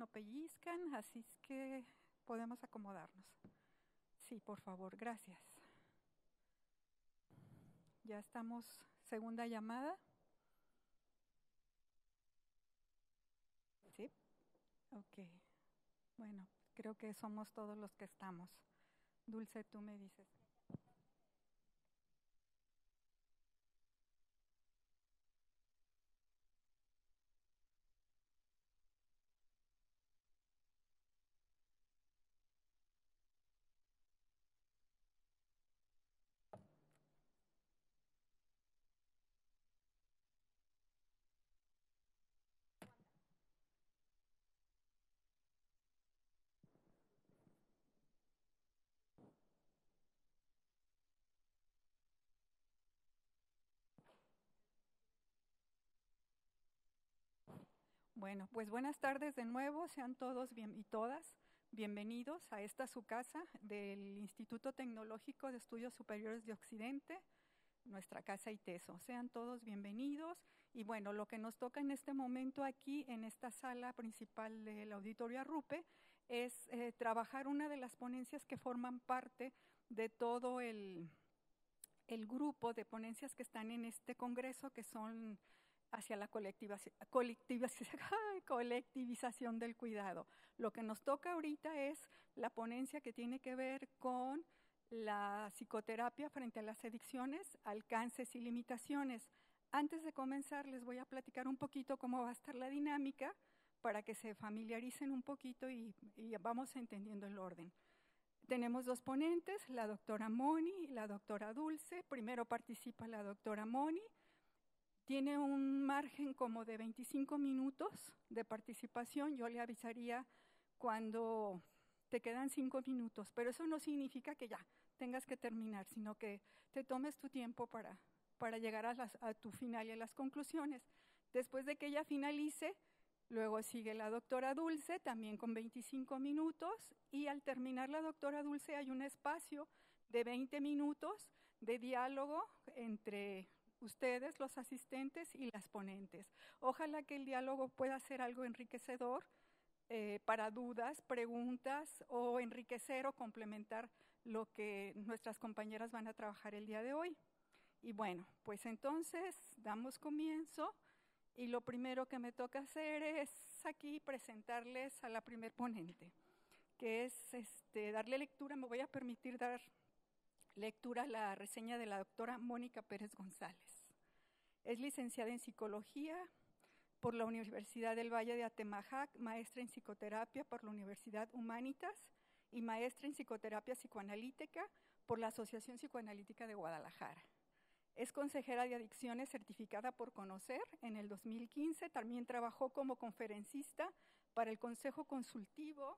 no pellizcan, así es que podemos acomodarnos. Sí, por favor, gracias. Ya estamos, segunda llamada. ¿Sí? Ok. Bueno, creo que somos todos los que estamos. Dulce, tú me dices. Bueno, pues buenas tardes de nuevo, sean todos y todas bienvenidos a esta su casa del Instituto Tecnológico de Estudios Superiores de Occidente, nuestra casa ITESO. Sean todos bienvenidos y bueno, lo que nos toca en este momento aquí en esta sala principal del Auditorio Arrupe es trabajar una de las ponencias que forman parte de todo el grupo de ponencias que están en este congreso, que son hacia la colectivización del cuidado. Lo que nos toca ahorita es la ponencia que tiene que ver con la psicoterapia frente a las adicciones, alcances y limitaciones. Antes de comenzar, les voy a platicar un poquito cómo va a estar la dinámica para que se familiaricen un poquito y vamos entendiendo el orden. Tenemos dos ponentes, la doctora Moni y la doctora Dulce. Primero participa la doctora Moni. Tiene un margen como de 25 minutos de participación. Yo le avisaría cuando te quedan 5 minutos, pero eso no significa que ya tengas que terminar, sino que te tomes tu tiempo para llegar a tu final y a las conclusiones. Después de que ella finalice, luego sigue la doctora Dulce, también con 25 minutos, y al terminar la doctora Dulce hay un espacio de 20 minutos de diálogo entre ustedes, los asistentes y las ponentes. Ojalá que el diálogo pueda ser algo enriquecedor para dudas, preguntas o enriquecer o complementar lo que nuestras compañeras van a trabajar el día de hoy. Y bueno, pues entonces damos comienzo y lo primero que me toca hacer es aquí presentarles a la primer ponente, que es darle lectura. Me voy a permitir dar lectura a la reseña de la doctora Mónica Pérez González. Es licenciada en Psicología por la Universidad del Valle de Atemajac, maestra en Psicoterapia por la Universidad Humanitas y maestra en Psicoterapia Psicoanalítica por la Asociación Psicoanalítica de Guadalajara. Es consejera de adicciones certificada por Conocer en el 2015. También trabajó como conferencista para el Consejo Consultivo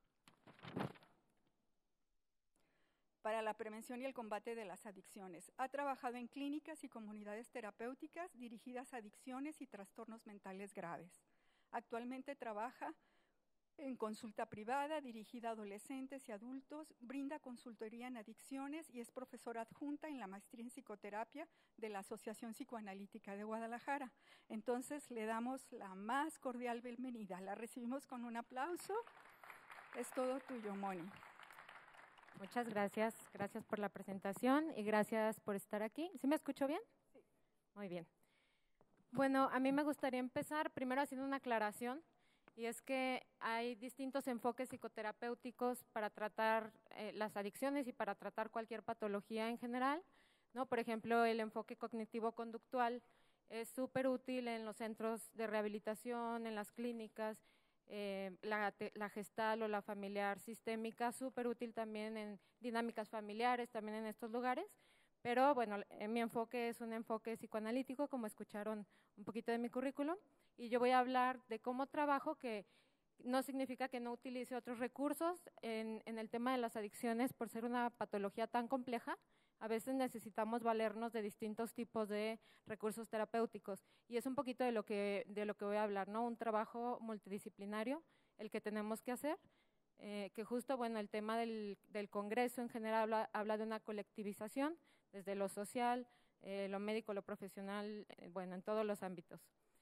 para la prevención y el combate de las adicciones. Ha trabajado en clínicas y comunidades terapéuticas dirigidas a adicciones y trastornos mentales graves. Actualmente trabaja en consulta privada dirigida a adolescentes y adultos, brinda consultoría en adicciones y es profesora adjunta en la maestría en psicoterapia de la Asociación Psicoanalítica de Guadalajara. Entonces le damos la más cordial bienvenida. La recibimos con un aplauso. Es todo tuyo, Moni. Muchas gracias, gracias por la presentación y gracias por estar aquí. ¿Sí me escucho bien? Sí. Muy bien. Bueno, a mí me gustaría empezar primero haciendo una aclaración, y es que hay distintos enfoques psicoterapéuticos para tratar las adicciones y para tratar cualquier patología en general, ¿no? Por ejemplo, el enfoque cognitivo-conductual es súper útil en los centros de rehabilitación, en las clínicas. La gestal o la familiar sistémica, súper útil también en dinámicas familiares, también en estos lugares, pero bueno, mi enfoque es un enfoque psicoanalítico, como escucharon un poquito de mi currículum, y yo voy a hablar de cómo trabajo, que no significa que no utilice otros recursos en el tema de las adicciones, por ser una patología tan compleja. A veces necesitamos valernos de distintos tipos de recursos terapéuticos y es un poquito de lo que voy a hablar, ¿no? Un trabajo multidisciplinario, el que tenemos que hacer, que justo, bueno, el tema del Congreso en general habla de una colectivización desde lo social, lo médico, lo profesional, bueno, en todos los ámbitos.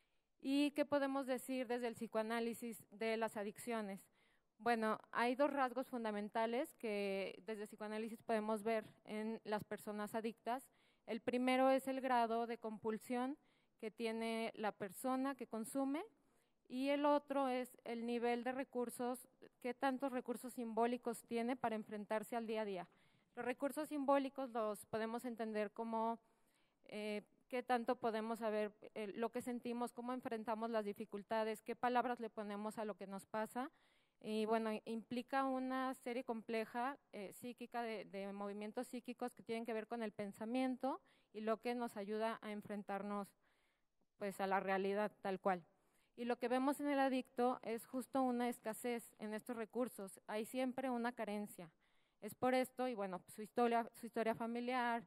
¿Y qué podemos decir desde el psicoanálisis de las adicciones? Bueno, hay dos rasgos fundamentales que desde el psicoanálisis podemos ver en las personas adictas. El primero es el grado de compulsión que tiene la persona que consume, y el otro es el nivel de recursos, qué tantos recursos simbólicos tiene para enfrentarse al día a día. Los recursos simbólicos los podemos entender como qué tanto podemos saber lo que sentimos, cómo enfrentamos las dificultades, qué palabras le ponemos a lo que nos pasa. Y bueno, implica una serie compleja psíquica de movimientos psíquicos que tienen que ver con el pensamiento y lo que nos ayuda a enfrentarnos pues a la realidad tal cual. Y lo que vemos en el adicto es justo una escasez en estos recursos, hay siempre una carencia. Es por esto, y bueno, su historia familiar,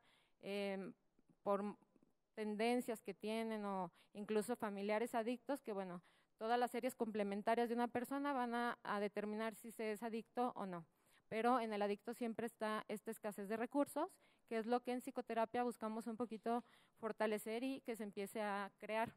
por tendencias que tienen o incluso familiares adictos, que bueno, todas las series complementarias de una persona van a determinar si se es adicto o no. Pero en el adicto siempre está esta escasez de recursos, que es lo que en psicoterapia buscamos un poquito fortalecer y que se empiece a crear.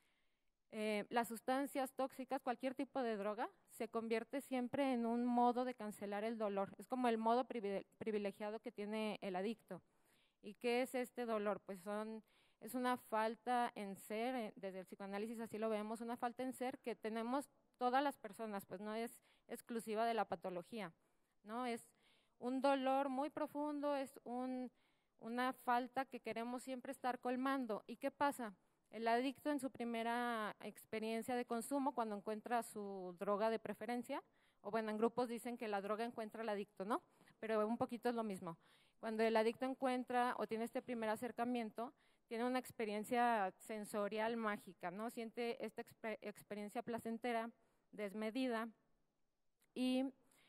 Las sustancias tóxicas, cualquier tipo de droga, se convierte siempre en un modo de cancelar el dolor. Es como el modo privilegiado que tiene el adicto. ¿Y qué es este dolor? Pues es una falta en ser, desde el psicoanálisis así lo vemos, una falta en ser que tenemos todas las personas, pues no es exclusiva de la patología, ¿no? Es un dolor muy profundo, es una falta que queremos siempre estar colmando. ¿Y qué pasa? El adicto en su primera experiencia de consumo, cuando encuentra su droga de preferencia, o bueno, en grupos dicen que la droga encuentra al adicto, ¿no? Pero un poquito es lo mismo. Cuando el adicto encuentra o tiene este primer acercamiento, tiene una experiencia sensorial mágica, ¿no? Siente esta experiencia placentera, desmedida, y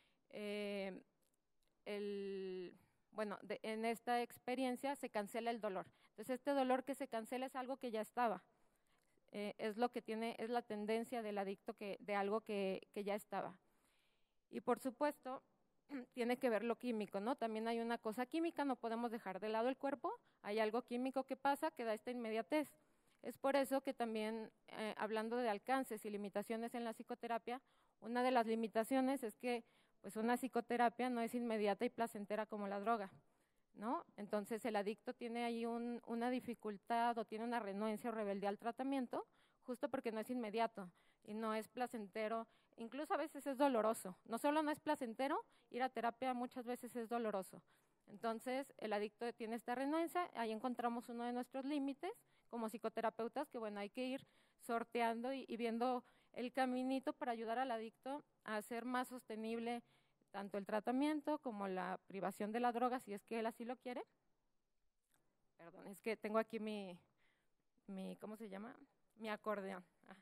bueno, en esta experiencia se cancela el dolor. Entonces, este dolor que se cancela es algo que ya estaba. Es lo que tiene, es la tendencia del adicto de algo que ya estaba. Y por supuesto, tiene que ver lo químico, ¿no? También hay una cosa química, no podemos dejar de lado el cuerpo, hay algo químico que pasa que da esta inmediatez. Es por eso que también, hablando de alcances y limitaciones en la psicoterapia, una de las limitaciones es que pues una psicoterapia no es inmediata y placentera como la droga, ¿no? Entonces el adicto tiene ahí una dificultad o tiene una renuencia o rebeldía al tratamiento, justo porque no es inmediato y no es placentero, incluso a veces es doloroso. No solo no es placentero, ir a terapia muchas veces es doloroso. Entonces el adicto tiene esta renuencia, ahí encontramos uno de nuestros límites como psicoterapeutas, que bueno, hay que ir sorteando y viendo el caminito para ayudar al adicto a hacer más sostenible tanto el tratamiento como la privación de la droga, si es que él así lo quiere. Perdón, es que tengo aquí mi ¿cómo se llama? Mi acordeón.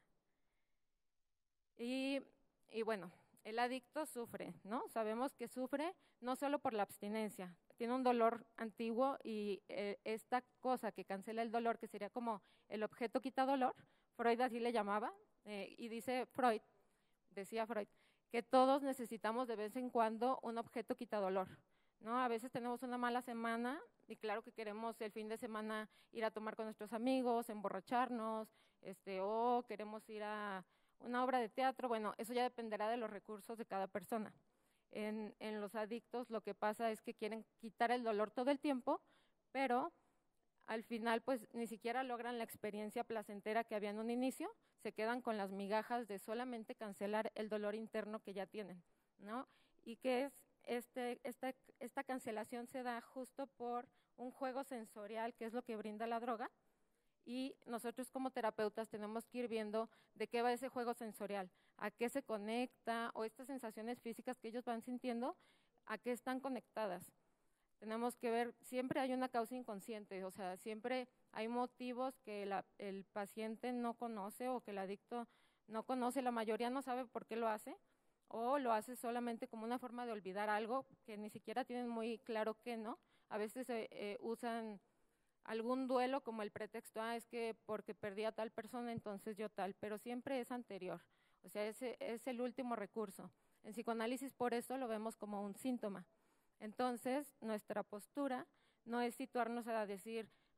Y bueno, el adicto sufre, ¿no? Sabemos que sufre no solo por la abstinencia, tiene un dolor antiguo y esta cosa que cancela el dolor, que sería como el objeto quita dolor, Freud así le llamaba, y decía Freud, que todos necesitamos de vez en cuando un objeto quita dolor, ¿no? A veces tenemos una mala semana y claro que queremos el fin de semana ir a tomar con nuestros amigos, emborracharnos, o queremos ir a una obra de teatro. Bueno, eso ya dependerá de los recursos de cada persona. En los adictos lo que pasa es que quieren quitar el dolor todo el tiempo, pero al final pues ni siquiera logran la experiencia placentera que había en un inicio, se quedan con las migajas de solamente cancelar el dolor interno que ya tienen, ¿no? Y que es esta cancelación se da justo por un juego sensorial, que es lo que brinda la droga, y nosotros como terapeutas tenemos que ir viendo de qué va ese juego sensorial, a qué se conecta, o estas sensaciones físicas que ellos van sintiendo, a qué están conectadas. Tenemos que ver, siempre hay una causa inconsciente, o sea, siempre hay motivos que el paciente no conoce o que el adicto no conoce, la mayoría no sabe por qué lo hace, o lo hace solamente como una forma de olvidar algo que ni siquiera tienen muy claro que no. A veces usan algún duelo como el pretexto, es que porque perdí a tal persona, entonces yo tal, pero siempre es anterior, o sea, ese es el último recurso. En psicoanálisis por eso lo vemos como un síntoma. Entonces, nuestra postura no es situarnos a decir,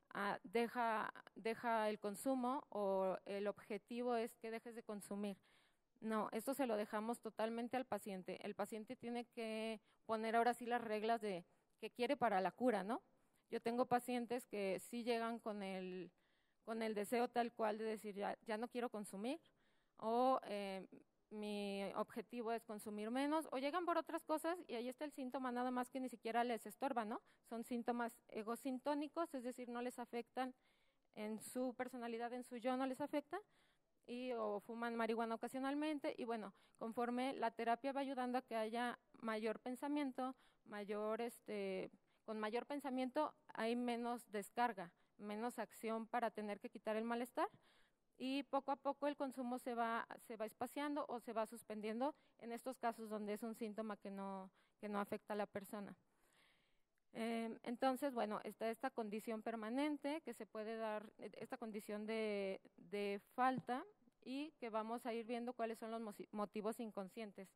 deja el consumo o el objetivo es que dejes de consumir. No, esto se lo dejamos totalmente al paciente. El paciente tiene que poner ahora sí las reglas de qué quiere para la cura, ¿no? Yo tengo pacientes que sí llegan con el deseo tal cual de decir ya no quiero consumir, o mi objetivo es consumir menos, o llegan por otras cosas y ahí está el síntoma, nada más que ni siquiera les estorba, ¿no? Son síntomas egosintónicos, es decir, no les afectan en su personalidad, en su yo no les afecta, o fuman marihuana ocasionalmente, y bueno, conforme la terapia va ayudando a que haya mayor pensamiento, con mayor pensamiento hay menos descarga, menos acción para tener que quitar el malestar, y poco a poco el consumo se va espaciando o se va suspendiendo en estos casos donde es un síntoma que no afecta a la persona. Entonces, bueno, está esta condición permanente que se puede dar, esta condición de falta, y que vamos a ir viendo cuáles son los motivos inconscientes.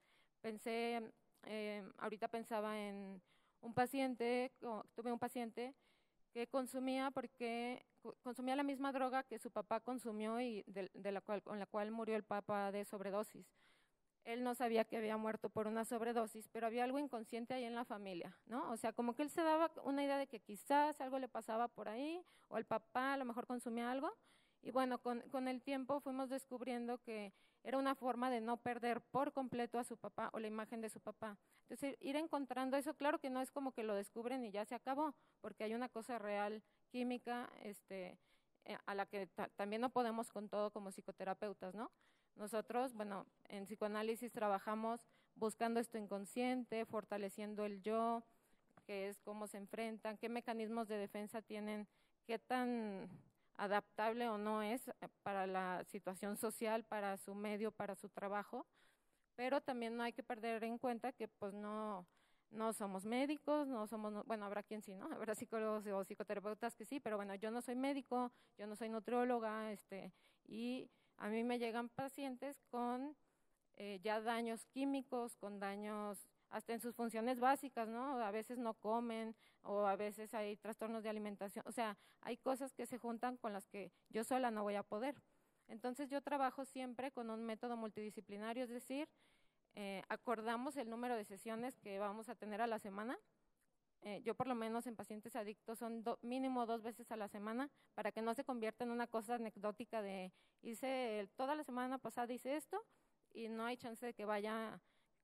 Ahorita pensaba en un paciente, tuve un paciente que consumía consumía la misma droga que su papá consumió y con la cual murió el papá de sobredosis. Él no sabía que había muerto por una sobredosis, pero había algo inconsciente ahí en la familia, ¿no? O sea, como que él se daba una idea de que quizás algo le pasaba por ahí, o el papá a lo mejor consumía algo, y bueno, con el tiempo fuimos descubriendo que era una forma de no perder por completo a su papá o la imagen de su papá. Entonces, ir encontrando eso, claro que no es como que lo descubren y ya se acabó, porque hay una cosa real, química, a la que también no podemos con todo como psicoterapeutas, ¿no? Nosotros, bueno, en psicoanálisis trabajamos buscando esto inconsciente, fortaleciendo el yo, que es cómo se enfrentan, qué mecanismos de defensa tienen, qué tan adaptable o no es para la situación social, para su medio, para su trabajo, pero también no hay que perder en cuenta que pues no somos médicos, bueno, habrá quien sí, ¿no? Habrá psicólogos o psicoterapeutas que sí, pero bueno, yo no soy médico, yo no soy nutrióloga, y a mí me llegan pacientes con ya daños químicos, con daños hasta en sus funciones básicas, ¿no? A veces no comen, o a veces hay trastornos de alimentación, o sea, hay cosas que se juntan con las que yo sola no voy a poder. Entonces yo trabajo siempre con un método multidisciplinario, es decir, acordamos el número de sesiones que vamos a tener a la semana. Yo por lo menos en pacientes adictos son mínimo 2 veces a la semana, para que no se convierta en una cosa anecdótica de toda la semana pasada hice esto, y no hay chance de que vayan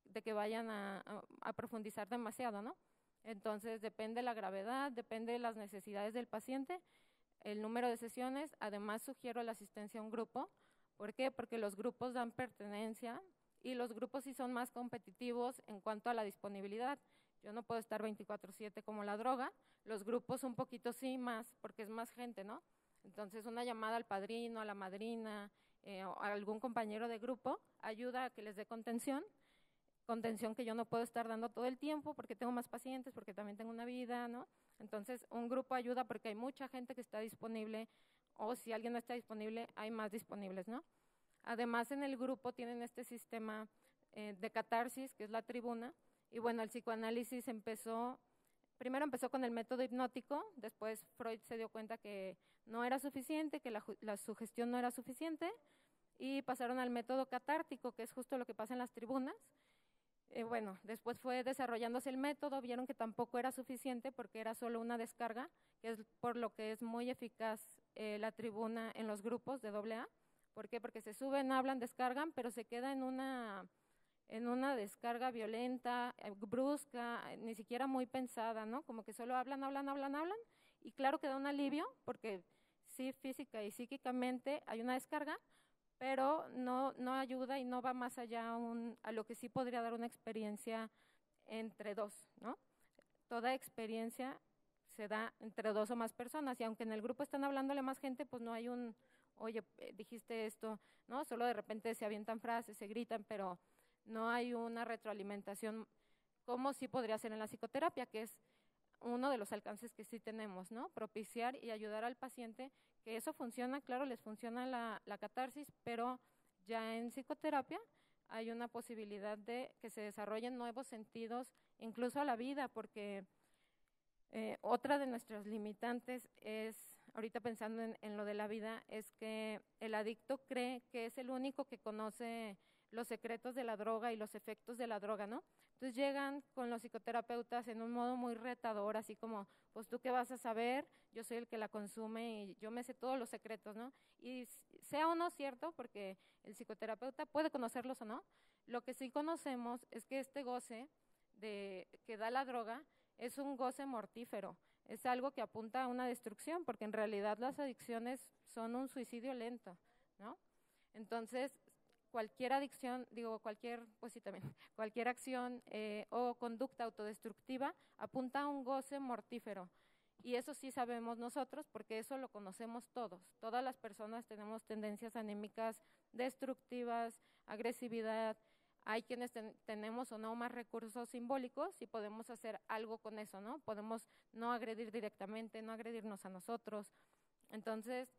a profundizar demasiado, ¿no? Entonces depende la gravedad, depende de las necesidades del paciente, el número de sesiones. Además sugiero la asistencia a un grupo. ¿Por qué? Porque los grupos dan pertenencia, y los grupos sí son más competitivos en cuanto a la disponibilidad. Yo no puedo estar 24/7 como la droga, los grupos un poquito sí más, porque es más gente, ¿no? Entonces una llamada al padrino, a la madrina, o a algún compañero de grupo ayuda a que les dé contención que yo no puedo estar dando todo el tiempo porque tengo más pacientes, porque también tengo una vida, ¿no? Entonces un grupo ayuda porque hay mucha gente que está disponible, o si alguien no está disponible, hay más disponibles, ¿no? Además, en el grupo tienen este sistema de catarsis, que es la tribuna, y bueno, el psicoanálisis primero empezó con el método hipnótico, después Freud se dio cuenta que no era suficiente, que la sugestión no era suficiente, y pasaron al método catártico, que es justo lo que pasa en las tribunas. Bueno, después fue desarrollándose el método, vieron que tampoco era suficiente porque era solo una descarga, que es por lo que es muy eficaz la tribuna en los grupos de AA. ¿Por qué? Porque se suben, hablan, descargan, pero se queda en una descarga violenta, brusca, ni siquiera muy pensada, ¿no? Como que solo hablan, y claro que da un alivio, porque sí, física y psíquicamente hay una descarga, pero no ayuda y no va más allá a lo que sí podría dar una experiencia entre dos, ¿no? Toda experiencia se da entre 2 o más personas, y aunque en el grupo están hablándole más gente, pues no hay oye, dijiste esto, ¿no? Solo de repente se avientan frases, se gritan, pero no hay una retroalimentación como sí podría ser en la psicoterapia, que es uno de los alcances que sí tenemos, ¿no? Propiciar y ayudar al paciente, que eso funciona, claro, les funciona la catarsis, pero ya en psicoterapia hay una posibilidad de que se desarrollen nuevos sentidos, incluso a la vida, porque otra de nuestras limitantes es, ahorita pensando en lo de la vida, es que el adicto cree que es el único que conoce los secretos de la droga y los efectos de la droga, ¿no? Entonces llegan con los psicoterapeutas en un modo muy retador, así como, pues tú qué vas a saber, yo soy el que la consume y yo me sé todos los secretos, ¿no? Y sea o no cierto, porque el psicoterapeuta puede conocerlos o no, lo que sí conocemos es que este goce que da la droga es un goce mortífero, es algo que apunta a una destrucción, porque en realidad las adicciones son un suicidio lento, ¿no? Entonces, cualquier adicción, pues sí también, cualquier acción o conducta autodestructiva apunta a un goce mortífero. Y eso sí sabemos nosotros, porque eso lo conocemos todos. Todas las personas tenemos tendencias anímicas destructivas, agresividad. Hay quienes tenemos o no más recursos simbólicos y podemos hacer algo con eso, ¿no? Podemos no agredir directamente, no agredirnos a nosotros. Entonces,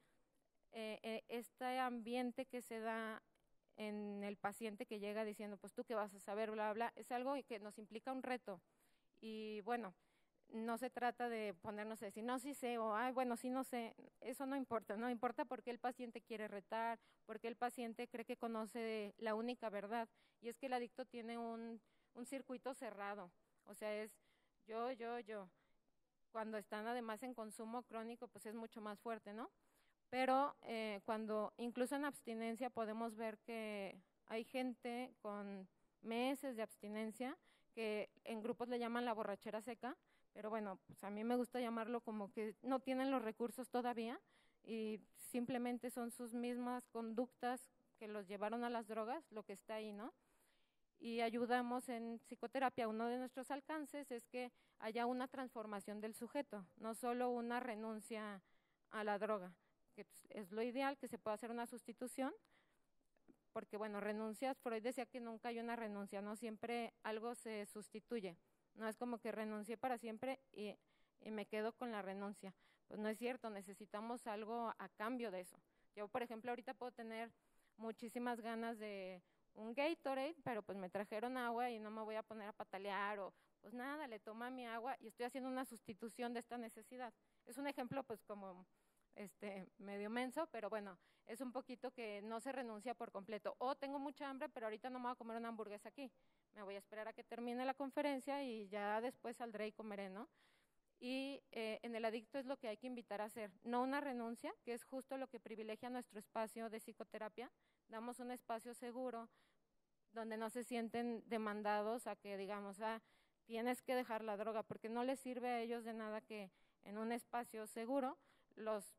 este ambiente que se da en el paciente que llega diciendo, pues tú qué vas a saber, bla, bla, es algo que nos implica un reto. Y bueno, no se trata de ponernos a decir, no, sí sé, o, ay, bueno, sí, no sé, eso no importa, no importa porque el paciente quiere retar, porque el paciente cree que conoce la única verdad, y es que el adicto tiene un circuito cerrado, o sea, es yo. Cuando están además en consumo crónico, pues es mucho más fuerte, ¿no? Pero cuando incluso en abstinencia podemos ver que hay gente con meses de abstinencia, que en grupos le llaman la borrachera seca, pero bueno, pues a mí me gusta llamarlo como que no tienen los recursos todavía y simplemente son sus mismas conductas que los llevaron a las drogas, lo que está ahí, ¿no? Y ayudamos en psicoterapia. Uno de nuestros alcances es que haya una transformación del sujeto, no solo una renuncia a la droga, que es lo ideal, que se pueda hacer una sustitución, porque bueno, renuncias, Freud decía que nunca hay una renuncia, no siempre algo se sustituye, no es como que renuncié para siempre y me quedo con la renuncia, pues no es cierto, necesitamos algo a cambio de eso. Yo, por ejemplo, ahorita puedo tener muchísimas ganas de un Gatorade, pero pues me trajeron agua y no me voy a poner a patalear o pues nada, le toma mi agua y estoy haciendo una sustitución de esta necesidad. Es un ejemplo pues como medio menso, pero bueno, es un poquito que no se renuncia por completo. O tengo mucha hambre, pero ahorita no me voy a comer una hamburguesa aquí. Me voy a esperar a que termine la conferencia y ya después saldré y comeré, ¿no? Y en el adicto es lo que hay que invitar a hacer, no una renuncia, que es justo lo que privilegia nuestro espacio de psicoterapia. Damos un espacio seguro donde no se sienten demandados a que digamos, tienes que dejar la droga, porque no les sirve a ellos de nada que en un espacio seguro los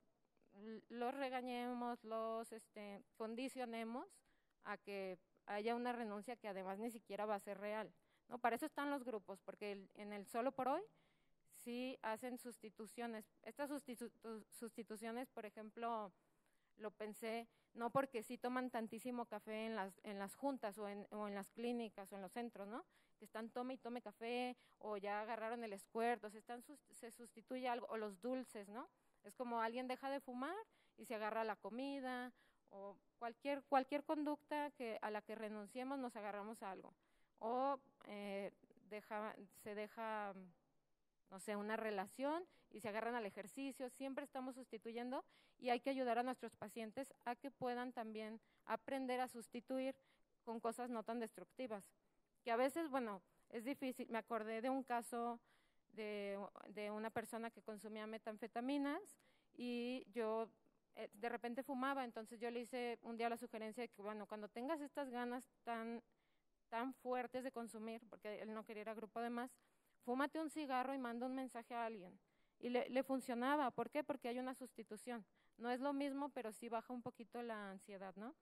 regañemos, los condicionemos a que haya una renuncia que además ni siquiera va a ser real, ¿no? Para eso están los grupos, porque en el Solo por Hoy sí hacen sustituciones. Estas sustituciones, por ejemplo, lo pensé, no porque sí toman tantísimo café en las juntas o en las clínicas o en los centros, ¿no? Que están tome y tome café o ya agarraron el squirt, o se sustituye algo, o los dulces, ¿no? Es como alguien deja de fumar y se agarra la comida o cualquier conducta a la que renunciemos nos agarramos a algo. O se deja, no sé, una relación y se agarran al ejercicio. Siempre estamos sustituyendo y hay que ayudar a nuestros pacientes a que puedan también aprender a sustituir con cosas no tan destructivas. Que a veces, bueno, es difícil. Me acordé de un caso de una persona que consumía metanfetaminas y yo de repente fumaba, entonces yo le hice un día la sugerencia de que, bueno, cuando tengas estas ganas tan fuertes de consumir, porque él no quería ir a grupo de más, fúmate un cigarro y manda un mensaje a alguien. Y le funcionaba. ¿Por qué? Porque hay una sustitución. No es lo mismo, pero sí baja un poquito la ansiedad, ¿no?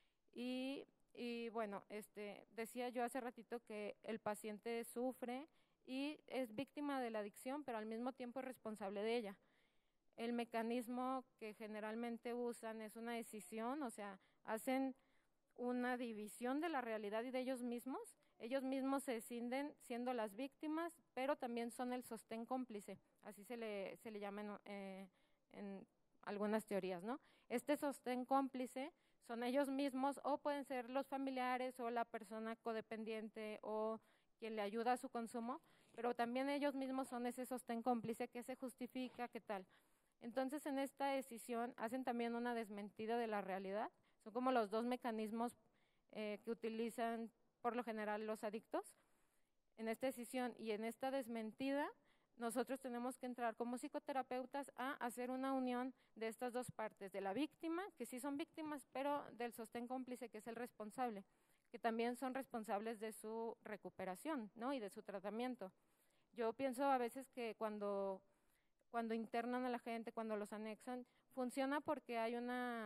Y bueno, decía yo hace ratito que el paciente sufre y es víctima de la adicción, pero al mismo tiempo es responsable de ella. El mecanismo que generalmente usan es una decisión, o sea, hacen una división de la realidad y de ellos mismos se escinden siendo las víctimas, pero también son el sostén cómplice, así se le llama en algunas teorías, ¿no? Este sostén cómplice son ellos mismos o pueden ser los familiares o la persona codependiente o quien le ayuda a su consumo, pero también ellos mismos son ese sostén cómplice que se justifica, ¿qué tal? Entonces, en esta decisión hacen también una desmentida de la realidad. Son como los dos mecanismos que utilizan por lo general los adictos. En esta decisión y en esta desmentida, nosotros tenemos que entrar como psicoterapeutas a hacer una unión de estas dos partes, de la víctima, que sí son víctimas, pero del sostén cómplice, que es el responsable, que también son responsables de su recuperación, ¿no? Y de su tratamiento. Yo pienso a veces que cuando internan a la gente, cuando los anexan, funciona porque hay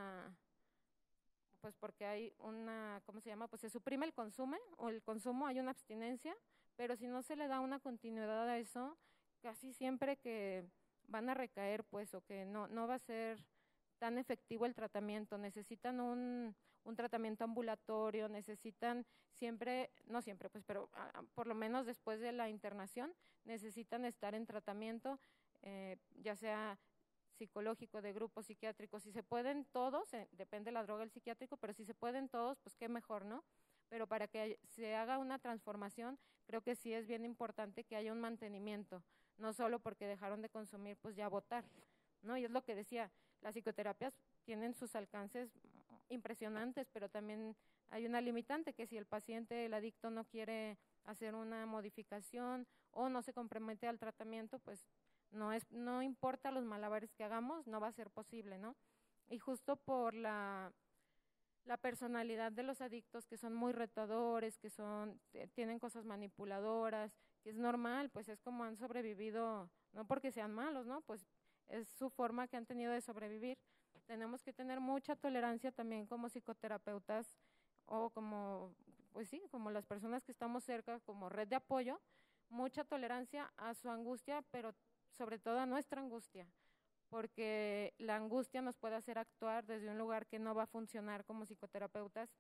¿cómo se llama? Pues se suprime el consumo, hay una abstinencia, pero si no se le da una continuidad a eso, casi siempre que van a recaer, pues, o que no va a ser tan efectivo el tratamiento. Necesitan un tratamiento ambulatorio, necesitan no siempre, pues, pero por lo menos después de la internación, necesitan estar en tratamiento, ya sea psicológico, de grupo psiquiátrico. Si se pueden todos, depende de la droga del psiquiátrico, pero si se pueden todos, pues qué mejor, ¿no? Pero para que se haga una transformación, creo que sí es bien importante que haya un mantenimiento, no solo porque dejaron de consumir, pues ya votar, ¿no? Y es lo que decía, las psicoterapias tienen sus alcances impresionantes, pero también hay una limitante, que si el paciente, el adicto, no quiere hacer una modificación o no se compromete al tratamiento, pues no importa los malabares que hagamos, no va a ser posible, ¿no? Y justo por la personalidad de los adictos, que son muy retadores, que tienen cosas manipuladoras, que es normal, pues es como han sobrevivido, no porque sean malos, ¿no? Pues es su forma que han tenido de sobrevivir. Tenemos que tener mucha tolerancia también como psicoterapeutas o como, pues sí, como las personas que estamos cerca, como red de apoyo, mucha tolerancia a su angustia, pero sobre todo a nuestra angustia, porque la angustia nos puede hacer actuar desde un lugar que no va a funcionar como psicoterapeutas,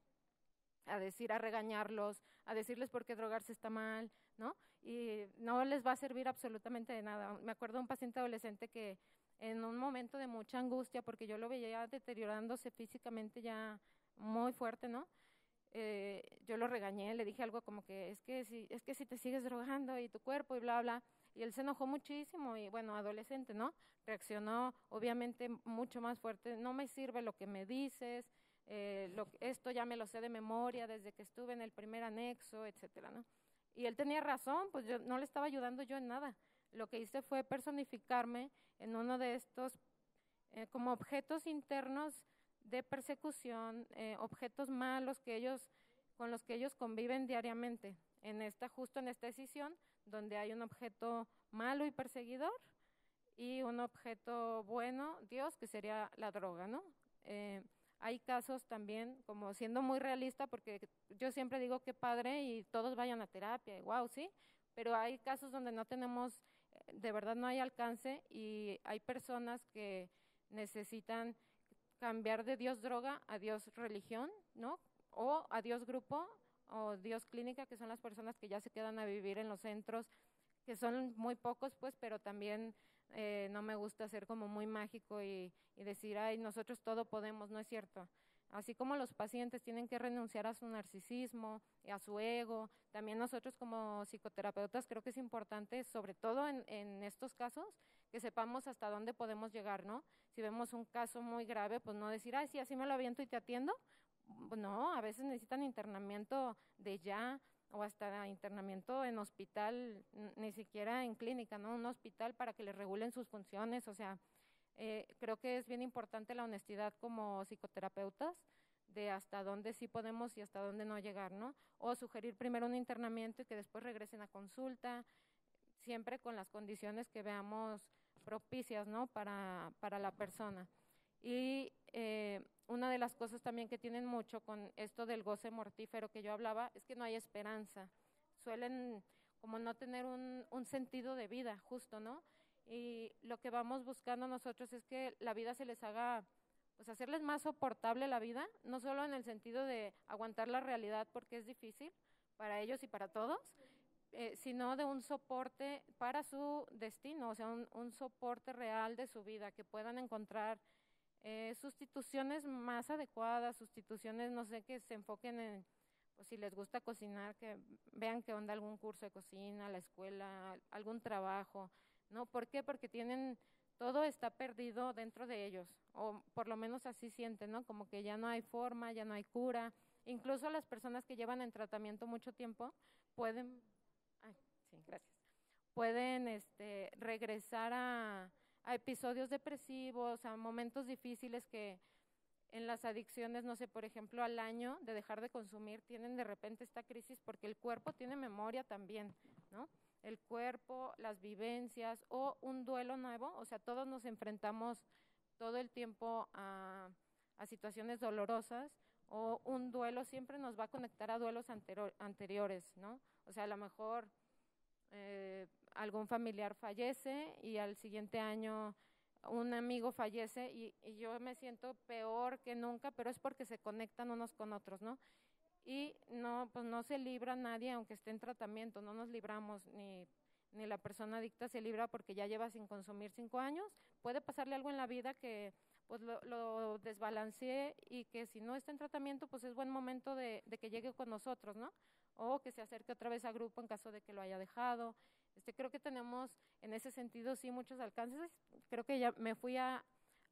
a regañarlos, a decirles por qué drogarse está mal, ¿no? Y no les va a servir absolutamente de nada. Me acuerdo de un paciente adolescente que en un momento de mucha angustia, porque yo lo veía deteriorándose físicamente ya muy fuerte, ¿no? Yo lo regañé, le dije algo como que es que si te sigues drogando y tu cuerpo y bla, bla, y él se enojó muchísimo y bueno, adolescente, ¿no? Reaccionó obviamente mucho más fuerte, no me sirve lo que me dices, esto ya me lo sé de memoria desde que estuve en el primer anexo, etcétera, ¿no? Y él tenía razón, pues yo no le estaba ayudando yo en nada. Lo que hice fue personificarme en uno de estos como objetos internos de persecución, objetos malos con los que ellos conviven diariamente, justo en esta decisión, donde hay un objeto malo y perseguidor y un objeto bueno, Dios, que sería la droga, ¿no? Hay casos también, como siendo muy realista, porque yo siempre digo que padre y todos vayan a terapia, y wow, sí, pero hay casos donde no tenemos, de verdad no hay alcance y hay personas que necesitan cambiar de Dios droga a Dios religión, ¿no? O a Dios grupo o Dios clínica, que son las personas que ya se quedan a vivir en los centros, que son muy pocos, pues, pero también no me gusta ser como muy mágico y decir, ay, nosotros todo podemos, no es cierto. Así como los pacientes tienen que renunciar a su narcisismo, a su ego, también nosotros como psicoterapeutas creo que es importante, sobre todo en estos casos, que sepamos hasta dónde podemos llegar, ¿no? Si vemos un caso muy grave, pues no decir, ay, sí, así me lo aviento y te atiendo. No, a veces necesitan internamiento de ya o hasta internamiento en hospital, ni siquiera en clínica, ¿no? Un hospital para que les regulen sus funciones, o sea, creo que es bien importante la honestidad como psicoterapeutas de hasta dónde sí podemos y hasta dónde no llegar, ¿no? O sugerir primero un internamiento y que después regresen a consulta, siempre con las condiciones que veamos propicias, ¿no? Para la persona. Y una de las cosas también que tienen mucho con esto del goce mortífero que yo hablaba es que no hay esperanza. Suelen como no tener un sentido de vida, justo, ¿no? Y lo que vamos buscando nosotros es que la vida se les haga, pues hacerles más soportable la vida, no solo en el sentido de aguantar la realidad porque es difícil para ellos y para todos, sino de un soporte para su destino, o sea, un soporte real de su vida, que puedan encontrar sustituciones más adecuadas, sustituciones, no sé, que se enfoquen en, pues si les gusta cocinar, que vean qué onda algún curso de cocina, la escuela, algún trabajo, ¿no? ¿Por qué? Porque tienen todo está perdido dentro de ellos, o por lo menos así sienten, ¿no? Como que ya no hay forma, ya no hay cura. Incluso las personas que llevan en tratamiento mucho tiempo pueden, sí, gracias, pueden regresar a episodios depresivos, a momentos difíciles que en las adicciones, no sé, por ejemplo, al año de dejar de consumir, tienen de repente esta crisis porque el cuerpo tiene memoria también, ¿no? El cuerpo, las vivencias o un duelo nuevo, o sea, todos nos enfrentamos todo el tiempo a situaciones dolorosas, o un duelo siempre nos va a conectar a duelos anteriores, ¿no? O sea, a lo mejor algún familiar fallece y al siguiente año un amigo fallece y yo me siento peor que nunca, pero es porque se conectan unos con otros, ¿no? Y no, pues no se libra nadie aunque esté en tratamiento, no nos libramos, ni la persona adicta se libra porque ya lleva sin consumir 5 años, puede pasarle algo en la vida que pues lo desbalancee y que si no está en tratamiento, pues es buen momento de que llegue con nosotros, ¿no? O que se acerque otra vez a grupo en caso de que lo haya dejado. Creo que tenemos en ese sentido sí muchos alcances. Creo que ya me fui a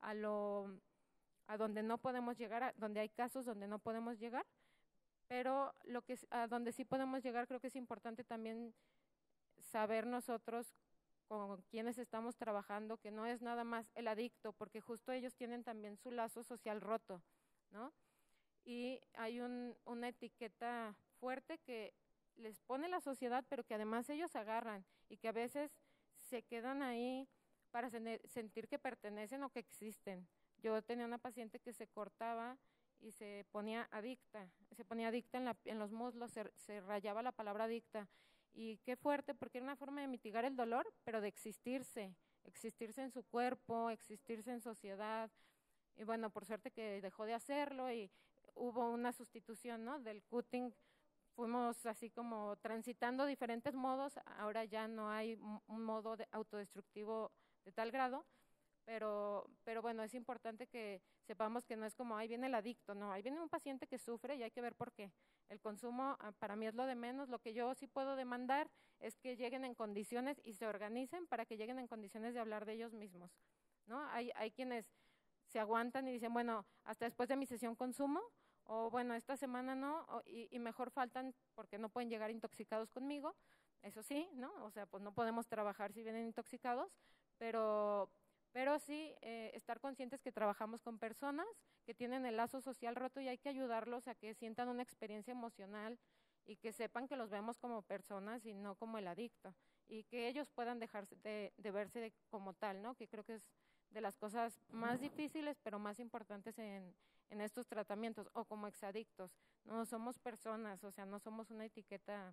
donde no podemos llegar, donde hay casos donde no podemos llegar, pero a donde sí podemos llegar creo que es importante también saber nosotros con quienes estamos trabajando que no es nada más el adicto, porque justo ellos tienen también su lazo social roto, ¿no? Y hay una etiqueta fuerte que les pone la sociedad, pero que además ellos agarran y que a veces se quedan ahí para sentir que pertenecen o que existen. Yo tenía una paciente que se cortaba y se ponía adicta en los muslos, se rayaba la palabra adicta. Y qué fuerte, porque era una forma de mitigar el dolor, pero de existirse en su cuerpo, existirse en sociedad. Y bueno, por suerte que dejó de hacerlo y hubo una sustitución, ¿no? Del cutting, fuimos así como transitando diferentes modos, ahora ya no hay un modo autodestructivo de tal grado, pero bueno, es importante que sepamos que no es como ahí viene el adicto, no, ahí viene un paciente que sufre y hay que ver por qué. El consumo para mí es lo de menos, lo que yo sí puedo demandar es que lleguen en condiciones y se organicen para que lleguen en condiciones de hablar de ellos mismos, ¿no? Hay quienes se aguantan y dicen, bueno, hasta después de mi sesión consumo, o bueno, esta semana no, y mejor faltan porque no pueden llegar intoxicados conmigo, eso sí, ¿no? O sea, pues no podemos trabajar si vienen intoxicados, pero sí estar conscientes que trabajamos con personas que tienen el lazo social roto y hay que ayudarlos a que sientan una experiencia emocional y que sepan que los vemos como personas y no como el adicto, y que ellos puedan dejarse de verse como tal, ¿no? Que creo que es de las cosas más difíciles, pero más importantes en estos tratamientos, o como exadictos. No somos personas, o sea, no somos una etiqueta,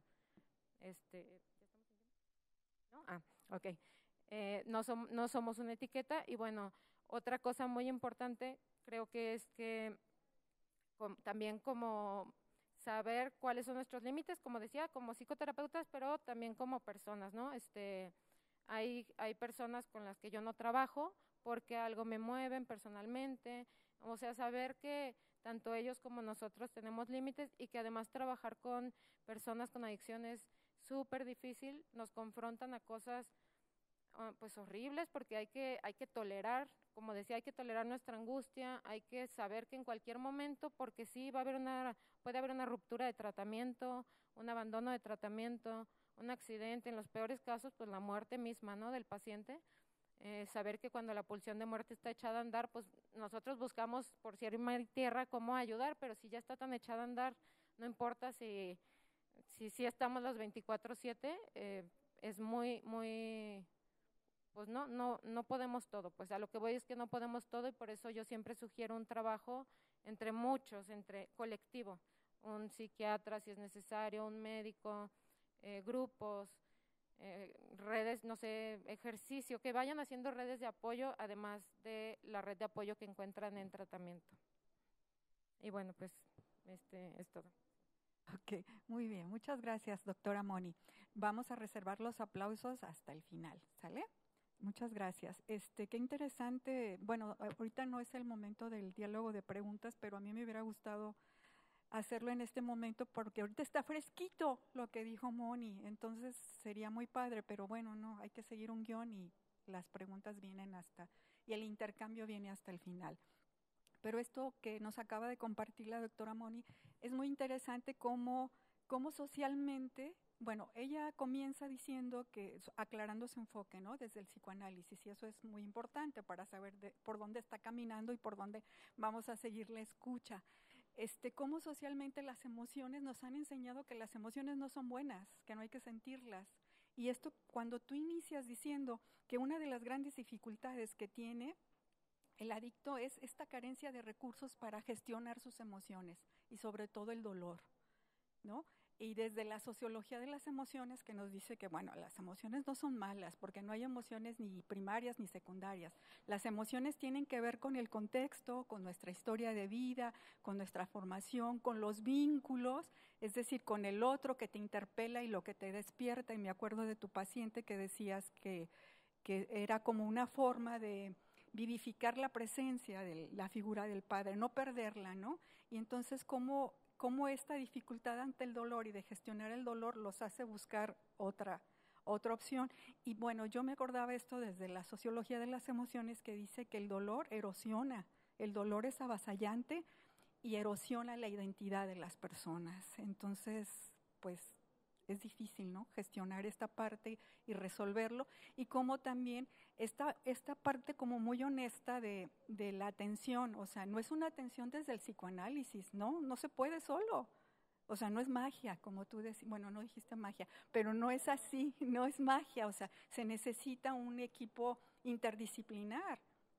¿no? Ok. No somos una etiqueta. Y bueno, otra cosa muy importante creo que es que también como saber cuáles son nuestros límites, como decía, como psicoterapeutas, pero también como personas, ¿no? Hay personas con las que yo no trabajo porque algo me mueven personalmente, o sea, saber que tanto ellos como nosotros tenemos límites y que además trabajar con personas con adicciones es súper difícil, nos confrontan a cosas pues horribles, porque hay que tolerar, como decía, hay que tolerar nuestra angustia, hay que saber que en cualquier momento, porque sí puede haber una ruptura de tratamiento, un abandono de tratamiento, un accidente, en los peores casos, pues la muerte misma, ¿no?, del paciente. Saber que cuando la pulsión de muerte está echada a andar, pues nosotros buscamos por cielo y mar y tierra cómo ayudar, pero si ya está tan echada a andar, no importa si estamos los 24/7, es muy, muy, pues no podemos todo. Pues a lo que voy es que no podemos todo, y por eso yo siempre sugiero un trabajo entre muchos, entre colectivo, un psiquiatra si es necesario, un médico, grupos, redes, no sé, ejercicio, que vayan haciendo redes de apoyo, además de la red de apoyo que encuentran en tratamiento. Y bueno, pues es todo. Ok, muy bien. Muchas gracias, doctora Moni. Vamos a reservar los aplausos hasta el final, ¿sale? Muchas gracias. Qué interesante. Bueno, ahorita no es el momento del diálogo de preguntas, pero a mí me hubiera gustado hacerlo en este momento porque ahorita está fresquito lo que dijo Moni, entonces sería muy padre, pero bueno, no, hay que seguir un guión y las preguntas vienen y el intercambio viene hasta el final. Pero esto que nos acaba de compartir la doctora Moni es muy interesante cómo socialmente, bueno, ella comienza diciendo que, aclarando su enfoque, ¿no? Desde el psicoanálisis, y eso es muy importante para saber por dónde está caminando y por dónde vamos a seguir la escucha. Cómo socialmente las emociones nos han enseñado que las emociones no son buenas, que no hay que sentirlas. Y esto, cuando tú inicias diciendo que una de las grandes dificultades que tiene el adicto es esta carencia de recursos para gestionar sus emociones y sobre todo el dolor, ¿no? Y desde la sociología de las emociones, que nos dice que, bueno, las emociones no son malas, porque no hay emociones ni primarias ni secundarias. Las emociones tienen que ver con el contexto, con nuestra historia de vida, con nuestra formación, con los vínculos, es decir, con el otro que te interpela y lo que te despierta. Y me acuerdo de tu paciente que decías que era como una forma de vivificar la presencia de la figura del padre, no perderla, ¿no? Y entonces, ¿cómo esta dificultad ante el dolor y de gestionar el dolor los hace buscar otra opción? Y bueno, yo me acordaba esto desde la sociología de las emociones, que dice que el dolor erosiona, el dolor es avasallante y erosiona la identidad de las personas. Entonces, pues es difícil, ¿no? Gestionar esta parte y resolverlo, y como también esta parte como muy honesta de la atención, o sea, no es una atención desde el psicoanálisis, ¿no? No se puede solo, o sea, no es magia, como tú decías, bueno, no dijiste magia, pero no es así, no es magia, o sea, se necesita un equipo interdisciplinar,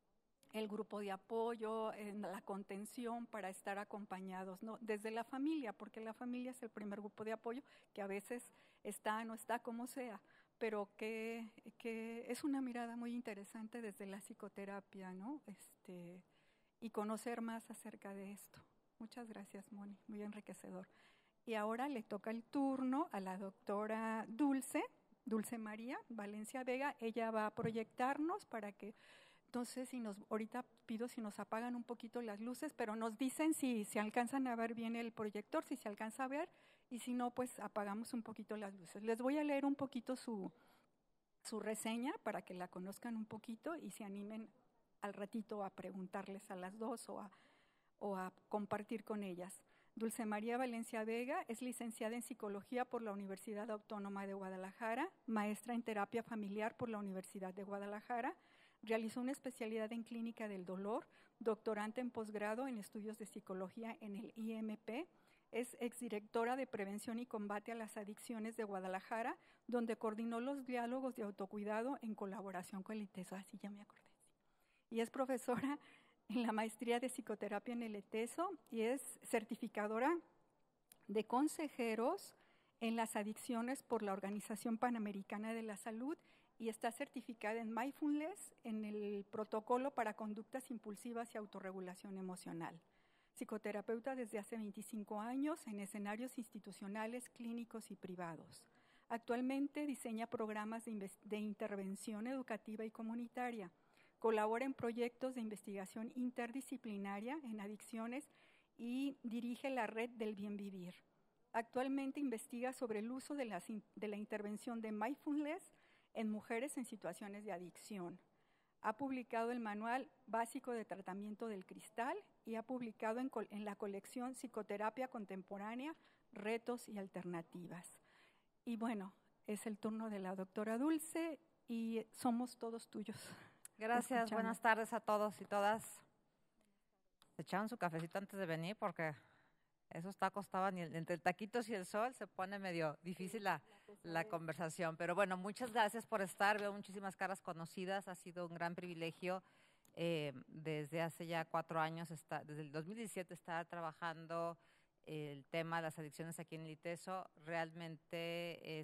el grupo de apoyo, la contención para estar acompañados, ¿no? Desde la familia, porque la familia es el primer grupo de apoyo, que a veces está, no está, como sea, pero que es una mirada muy interesante desde la psicoterapia, ¿no? Y conocer más acerca de esto. Muchas gracias, Moni, muy enriquecedor. Y ahora le toca el turno a la doctora Dulce María Valencia Vega. Ella va a proyectarnos para que... Entonces, ahorita pido si nos apagan un poquito las luces, pero nos dicen si se alcanzan a ver bien el proyector, si se alcanza a ver, y si no, pues apagamos un poquito las luces. Les voy a leer un poquito su reseña para que la conozcan un poquito y se animen al ratito a preguntarles a las dos o a compartir con ellas. Dulce María Valencia Vega es licenciada en Psicología por la Universidad Autónoma de Guadalajara, maestra en Terapia Familiar por la Universidad de Guadalajara. Realizó una especialidad en Clínica del Dolor, doctorante en posgrado en Estudios de Psicología en el IMP. Es exdirectora de Prevención y Combate a las Adicciones de Guadalajara, donde coordinó los diálogos de autocuidado en colaboración con el ITESO. Así ya me acordé. Y es profesora en la maestría de psicoterapia en el ITESO y es certificadora de consejeros en las adicciones por la Organización Panamericana de la Salud y está certificada en Mindfulness en el protocolo para conductas impulsivas y autorregulación emocional. Psicoterapeuta desde hace 25 años en escenarios institucionales, clínicos y privados. Actualmente diseña programas de intervención educativa y comunitaria. Colabora en proyectos de investigación interdisciplinaria en adicciones y dirige la Red del Bien Vivir. Actualmente investiga sobre el uso de la intervención de Mindfulness en mujeres en situaciones de adicción. Ha publicado el Manual Básico de Tratamiento del Cristal y ha publicado en la colección Psicoterapia Contemporánea, Retos y Alternativas. Y bueno, es el turno de la doctora Dulce y somos todos tuyos. Gracias, buenas tardes a todos y todas. Se echaron su cafecito antes de venir porque esos tacos estaban, entre taquitos y el sol se pone medio difícil la conversación. Pero bueno, muchas gracias por estar, veo muchísimas caras conocidas, ha sido un gran privilegio. Desde hace ya 4 años, desde el 2017 estar trabajando el tema de las adicciones aquí en el ITESO. Realmente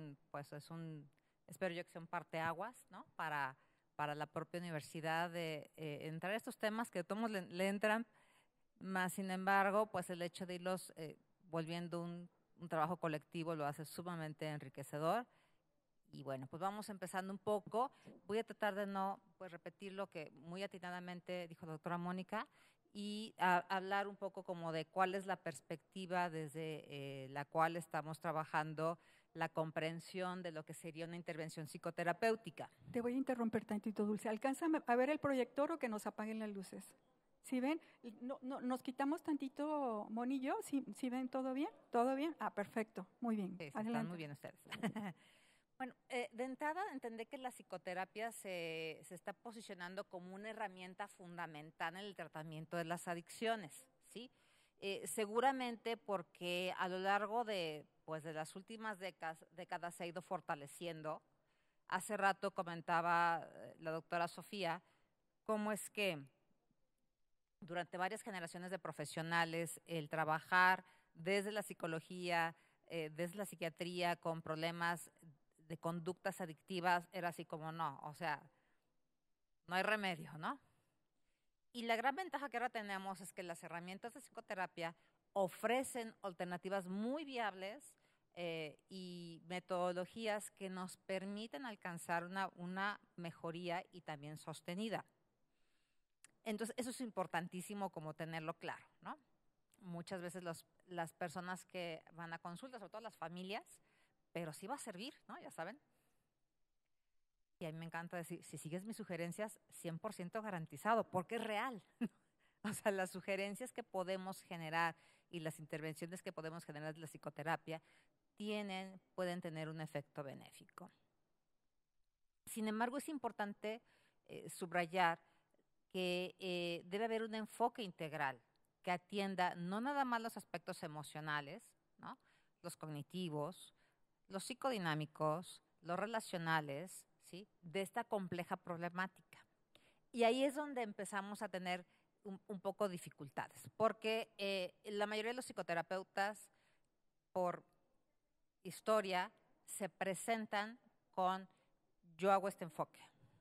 espero yo que sea un parteaguas, ¿no? Para la propia universidad de entrar a estos temas que todos le entran, más sin embargo, pues el hecho de irlos volviendo un trabajo colectivo lo hace sumamente enriquecedor. Y bueno, pues vamos empezando un poco. Voy a tratar de no repetir lo que muy atinadamente dijo la doctora Mónica y hablar un poco como de cuál es la perspectiva desde la cual estamos trabajando la comprensión de lo que sería una intervención psicoterapéutica. Te voy a interrumpir tantito, Dulce. ¿Alcanza a ver el proyector o que nos apaguen las luces? ¿Sí ven? ¿Nos quitamos tantito monillo? ¿Sí ven todo bien? ¿Todo bien? Ah, perfecto. Muy bien. Sí, están muy bien ustedes. Bueno, de entrada entendé que la psicoterapia se está posicionando como una herramienta fundamental en el tratamiento de las adicciones, ¿sí? Seguramente porque a lo largo de las últimas décadas se ha ido fortaleciendo. Hace rato comentaba la doctora Sofía cómo es que durante varias generaciones de profesionales el trabajar desde la psicología, desde la psiquiatría con problemas de conductas adictivas era así como no, o sea, no hay remedio, ¿no? Y la gran ventaja que ahora tenemos es que las herramientas de psicoterapia ofrecen alternativas muy viables y metodologías que nos permiten alcanzar una mejoría y también sostenida. Entonces, eso es importantísimo como tenerlo claro, ¿no? Muchas veces las personas que van a consultas, sobre todo las familias, pero sí va a servir, ¿no? Ya saben. Y a mí me encanta decir, si sigues mis sugerencias, 100% garantizado, porque es real. O sea, las sugerencias que podemos generar y las intervenciones que podemos generar de la psicoterapia pueden tener un efecto benéfico. Sin embargo, es importante subrayar que debe haber un enfoque integral que atienda no nada más los aspectos emocionales, ¿no? Los cognitivos, los psicodinámicos, los relacionales, ¿sí? De esta compleja problemática. Y ahí es donde empezamos a tener un poco dificultades, porque la mayoría de los psicoterapeutas, por historia, se presentan con yo hago este enfoque.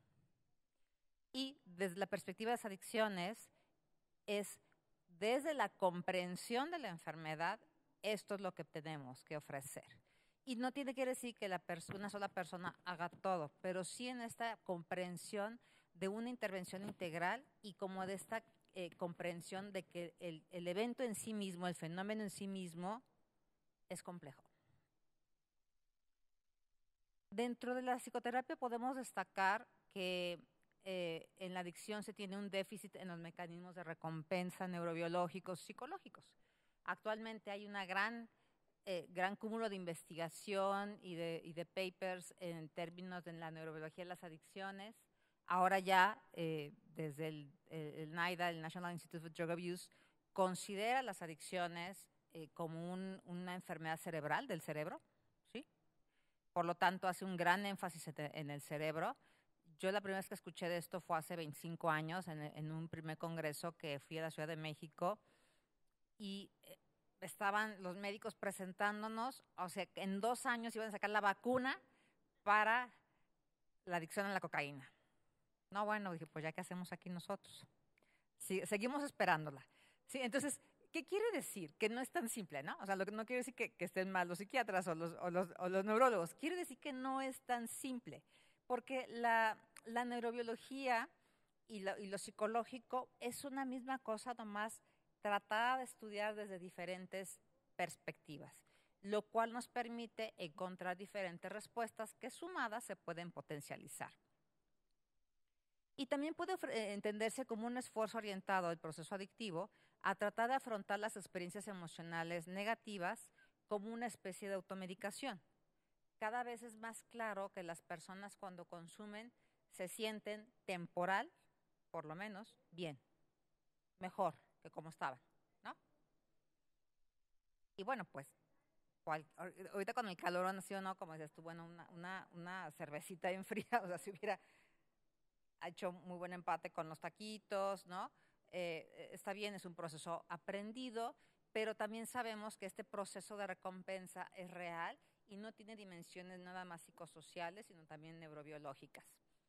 Y desde la perspectiva de las adicciones, es desde la comprensión de la enfermedad, esto es lo que tenemos que ofrecer. Y no tiene que decir que una sola persona haga todo, pero sí en esta comprensión de una intervención integral y como de esta comprensión de que el evento en sí mismo, el fenómeno en sí mismo, es complejo. Dentro de la psicoterapia podemos destacar que en la adicción se tiene un déficit en los mecanismos de recompensa neurobiológicos, psicológicos. Actualmente hay una gran cúmulo de investigación y de papers en términos de la neurobiología de las adicciones. Ahora ya, desde el NIDA, el National Institute of Drug Abuse, considera las adicciones como una enfermedad cerebral del cerebro, ¿sí? Por lo tanto, hace un gran énfasis en el cerebro. Yo la primera vez que escuché de esto fue hace 25 años en un primer congreso que fui a la Ciudad de México y estaban los médicos presentándonos, o sea, que en 2 años iban a sacar la vacuna para la adicción a la cocaína. No, bueno, dije, pues ya qué hacemos aquí nosotros. Sí, seguimos esperándola. Sí, entonces, ¿qué quiere decir? Que no es tan simple, ¿no? O sea, no quiere decir que estén mal los psiquiatras o los neurólogos. Quiere decir que no es tan simple, porque la neurobiología y lo psicológico es una misma cosa, nomás tratada de estudiar desde diferentes perspectivas, lo cual nos permite encontrar diferentes respuestas que sumadas se pueden potencializar. Y también puede entenderse como un esfuerzo orientado al proceso adictivo a tratar de afrontar las experiencias emocionales negativas como una especie de automedicación. Cada vez es más claro que las personas cuando consumen se sienten temporal, por lo menos, bien, mejor que como estaban, ¿no? Y bueno, pues, ahorita con el calor ha nacido, ¿no? Como dices tú, bueno, una cervecita en fría, o sea, si hubiera hecho muy buen empate con los taquitos, ¿no? Está bien, es un proceso aprendido, pero también sabemos que este proceso de recompensa es real y no tiene dimensiones nada más psicosociales, sino también neurobiológicas.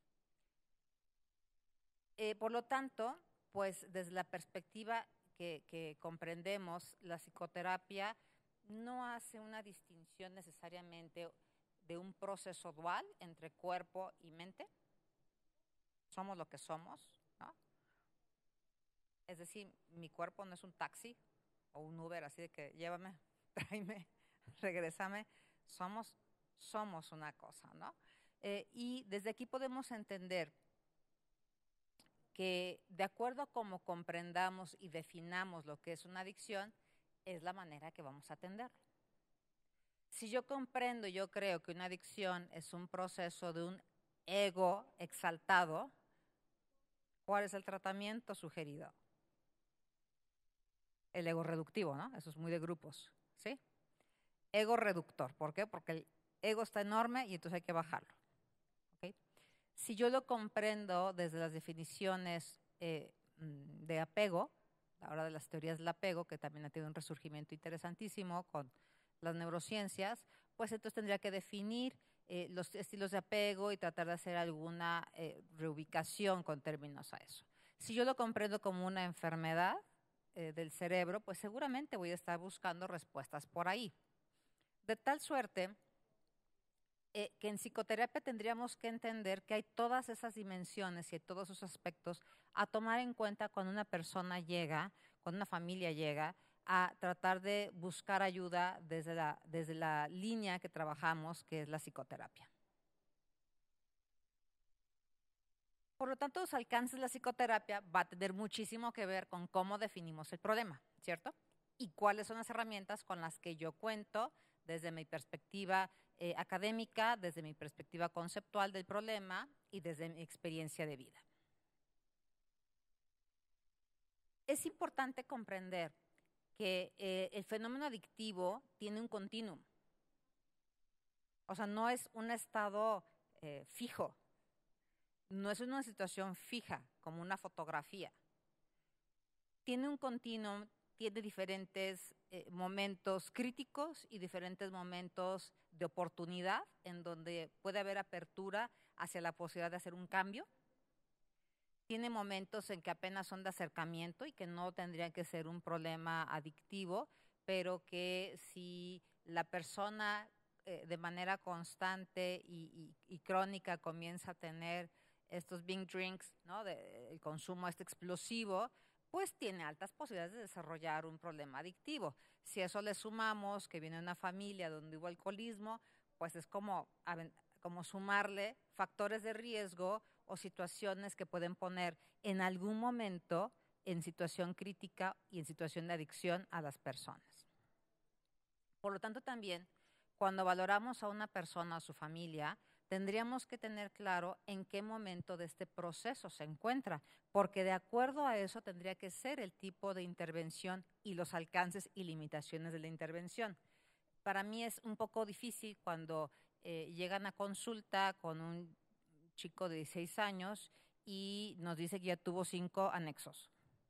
Por lo tanto, pues desde la perspectiva que comprendemos, la psicoterapia no hace una distinción necesariamente de un proceso dual entre cuerpo y mente. Somos lo que somos, ¿no? Es decir, mi cuerpo no es un taxi o un Uber así de que llévame, tráeme, regrésame. Somos somos una cosa, ¿no? Y desde aquí podemos entender que de acuerdo a cómo comprendamos y definamos lo que es una adicción, es la manera que vamos a atenderlo. Si yo comprendo, yo creo que una adicción es un proceso de un ego exaltado, ¿cuál es el tratamiento sugerido? El ego reductivo, ¿no? Eso es muy de grupos, ¿sí? Ego reductor, ¿por qué? Porque el ego está enorme y entonces hay que bajarlo, ¿okay? Si yo lo comprendo desde las definiciones de apego, ahora de las teorías del apego, que también ha tenido un resurgimiento interesantísimo con las neurociencias, pues entonces tendría que definir los estilos de apego y tratar de hacer alguna reubicación con términos a eso. Si yo lo comprendo como una enfermedad del cerebro, pues seguramente voy a estar buscando respuestas por ahí. De tal suerte que en psicoterapia tendríamos que entender que hay todas esas dimensiones y todos esos aspectos a tomar en cuenta cuando una persona llega, cuando una familia llega a tratar de buscar ayuda desde la línea que trabajamos, que es la psicoterapia. Por lo tanto, los alcances de la psicoterapia va a tener muchísimo que ver con cómo definimos el problema, ¿cierto? Y cuáles son las herramientas con las que yo cuento desde mi perspectiva académica, desde mi perspectiva conceptual del problema y desde mi experiencia de vida. Es importante comprender que el fenómeno adictivo tiene un continuum. O sea, no es un estado fijo, no es una situación fija como una fotografía. Tiene un continuum, tiene diferentes momentos críticos y diferentes momentos de oportunidad en donde puede haber apertura hacia la posibilidad de hacer un cambio. Tiene momentos en que apenas son de acercamiento y que no tendrían que ser un problema adictivo, pero que si la persona de manera constante y crónica comienza a tener estos big drinks, ¿no? El consumo explosivo, pues tiene altas posibilidades de desarrollar un problema adictivo. Si a eso le sumamos que viene de una familia donde hubo alcoholismo, pues es como sumarle factores de riesgo o situaciones que pueden poner en algún momento en situación crítica y en situación de adicción a las personas. Por lo tanto, también, cuando valoramos a una persona o a su familia, tendríamos que tener claro en qué momento de este proceso se encuentra, porque de acuerdo a eso tendría que ser el tipo de intervención y los alcances y limitaciones de la intervención. Para mí es un poco difícil cuando llegan a consulta con un chico de 16 años y nos dice que ya tuvo 5 anexos.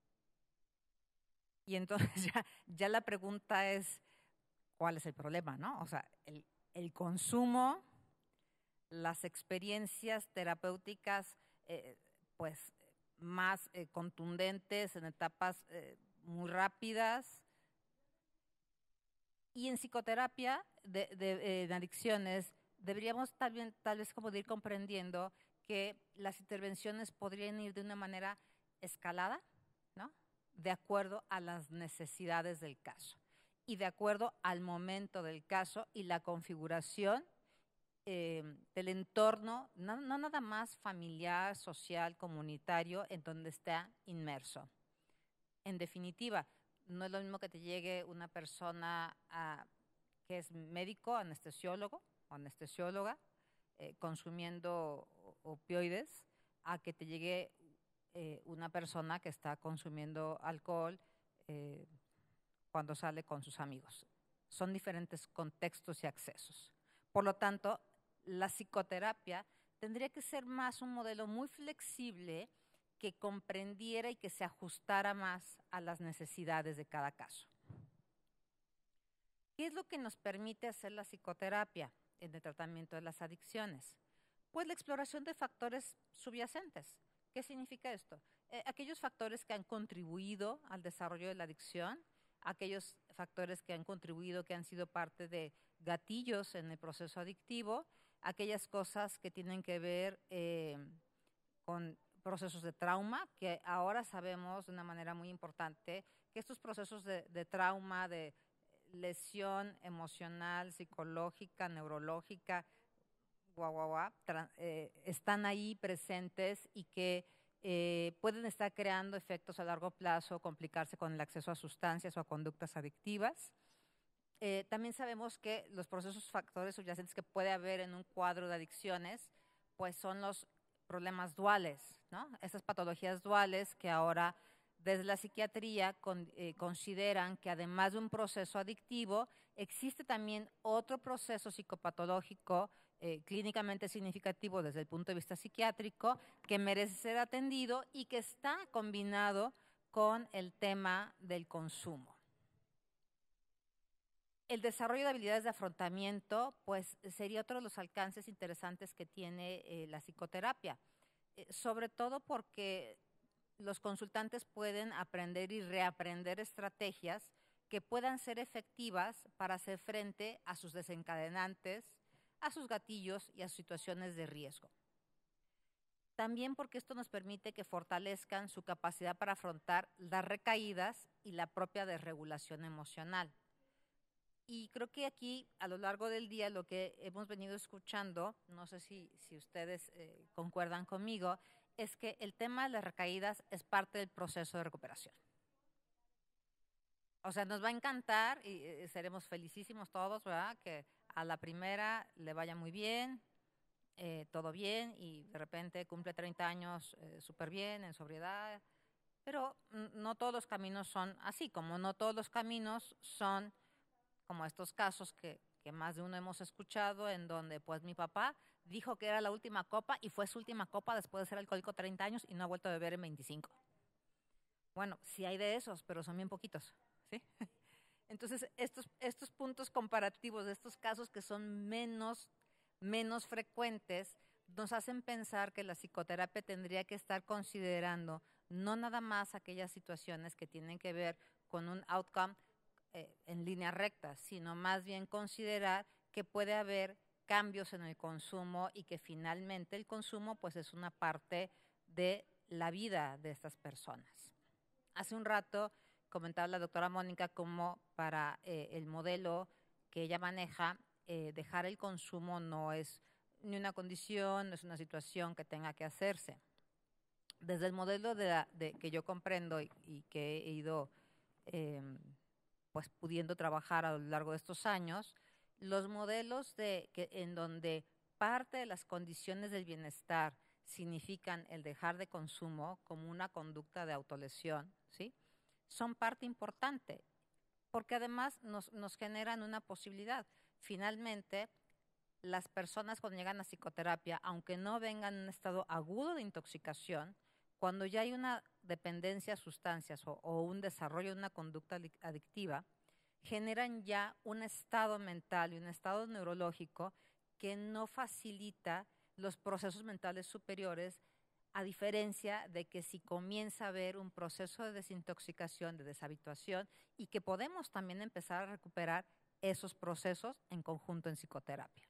Y entonces ya la pregunta es, ¿cuál es el problema, no? O sea, el consumo, las experiencias terapéuticas pues más contundentes en etapas muy rápidas. Y en psicoterapia en adicciones deberíamos tal vez como de ir comprendiendo que las intervenciones podrían ir de una manera escalada, ¿no? De acuerdo a las necesidades del caso y de acuerdo al momento del caso y la configuración del entorno, no nada más familiar, social, comunitario, en donde está inmerso. En definitiva, no es lo mismo que te llegue una persona que es médico, anestesiólogo o anestesióloga, consumiendo opioides, a que te llegue una persona que está consumiendo alcohol cuando sale con sus amigos. Son diferentes contextos y accesos. Por lo tanto, la psicoterapia tendría que ser más un modelo muy flexible que comprendiera y que se ajustara más a las necesidades de cada caso. ¿Qué es lo que nos permite hacer la psicoterapia en el tratamiento de las adicciones? Pues la exploración de factores subyacentes. ¿Qué significa esto? Aquellos factores que han contribuido al desarrollo de la adicción, aquellos factores que han contribuido, que han sido parte de gatillos en el proceso adictivo, aquellas cosas que tienen que ver con procesos de trauma, que ahora sabemos de una manera muy importante que estos procesos de trauma, de lesión emocional, psicológica, neurológica, están ahí presentes y que pueden estar creando efectos a largo plazo, complicarse con el acceso a sustancias o a conductas adictivas. También sabemos que los procesos factores subyacentes que puede haber en un cuadro de adicciones, pues son los problemas duales, ¿no? Estas patologías duales que ahora desde la psiquiatría consideran que además de un proceso adictivo, existe también otro proceso psicopatológico clínicamente significativo desde el punto de vista psiquiátrico que merece ser atendido y que está combinado con el tema del consumo. El desarrollo de habilidades de afrontamiento, pues sería otro de los alcances interesantes que tiene la psicoterapia, sobre todo porque los consultantes pueden aprender y reaprender estrategias que puedan ser efectivas para hacer frente a sus desencadenantes, a sus gatillos y a sus situaciones de riesgo. También porque esto nos permite que fortalezcan su capacidad para afrontar las recaídas y la propia desregulación emocional. Y creo que aquí, a lo largo del día, lo que hemos venido escuchando, no sé si ustedes concuerdan conmigo, es que el tema de las recaídas es parte del proceso de recuperación. O sea, nos va a encantar y seremos felicísimos todos, ¿verdad? Que a la primera le vaya muy bien, todo bien, y de repente cumple 30 años súper bien, en sobriedad. Pero no todos los caminos son así, como no todos los caminos son como estos casos que más de uno hemos escuchado, en donde pues mi papá dijo que era la última copa y fue su última copa después de ser alcohólico 30 años y no ha vuelto a beber en 25. Bueno, sí hay de esos, pero son bien poquitos, ¿sí? Entonces, estos puntos comparativos de estos casos que son menos frecuentes nos hacen pensar que la psicoterapia tendría que estar considerando no nada más aquellas situaciones que tienen que ver con un outcome en línea recta, sino más bien considerar que puede haber cambios en el consumo y que finalmente el consumo pues es una parte de la vida de estas personas. Hace un rato comentaba la doctora Mónica cómo para el modelo que ella maneja, dejar el consumo no es ni una condición, no es una situación que tenga que hacerse. Desde el modelo que yo comprendo y que he ido pues pudiendo trabajar a lo largo de estos años, los modelos en donde parte de las condiciones del bienestar significan el dejar de consumo como una conducta de autolesión, ¿sí? Son parte importante, porque además nos generan una posibilidad. Finalmente, las personas cuando llegan a psicoterapia, aunque no vengan en un estado agudo de intoxicación, cuando ya hay una dependencia a sustancias o un desarrollo de una conducta adictiva, generan ya un estado mental y un estado neurológico que no facilita los procesos mentales superiores, a diferencia de que si comienza a haber un proceso de desintoxicación, de deshabituación, y que podemos también empezar a recuperar esos procesos en conjunto en psicoterapia.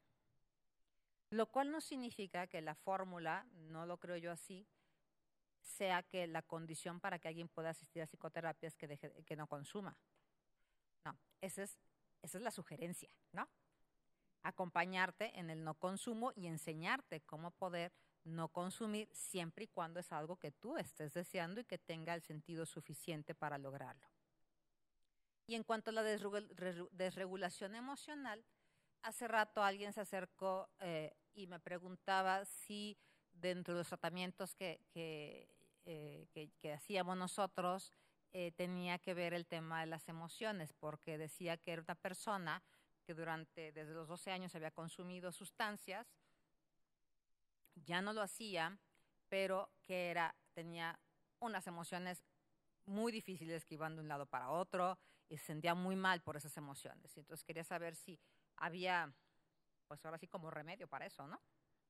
Lo cual no significa que la fórmula, no lo creo yo así, sea que la condición para que alguien pueda asistir a psicoterapia es que no consuma. No, esa es la sugerencia, ¿no? Acompañarte en el no consumo y enseñarte cómo poder no consumir siempre y cuando es algo que tú estés deseando y que tenga el sentido suficiente para lograrlo. Y en cuanto a la desregulación emocional, hace rato alguien se acercó y me preguntaba si dentro de los tratamientos que hacíamos nosotros tenía que ver el tema de las emociones, porque decía que era una persona que desde los 12 años había consumido sustancias, ya no lo hacía, pero que tenía unas emociones muy difíciles que iban de un lado para otro y se sentía muy mal por esas emociones. Entonces quería saber si había, pues ahora sí como remedio para eso, ¿no?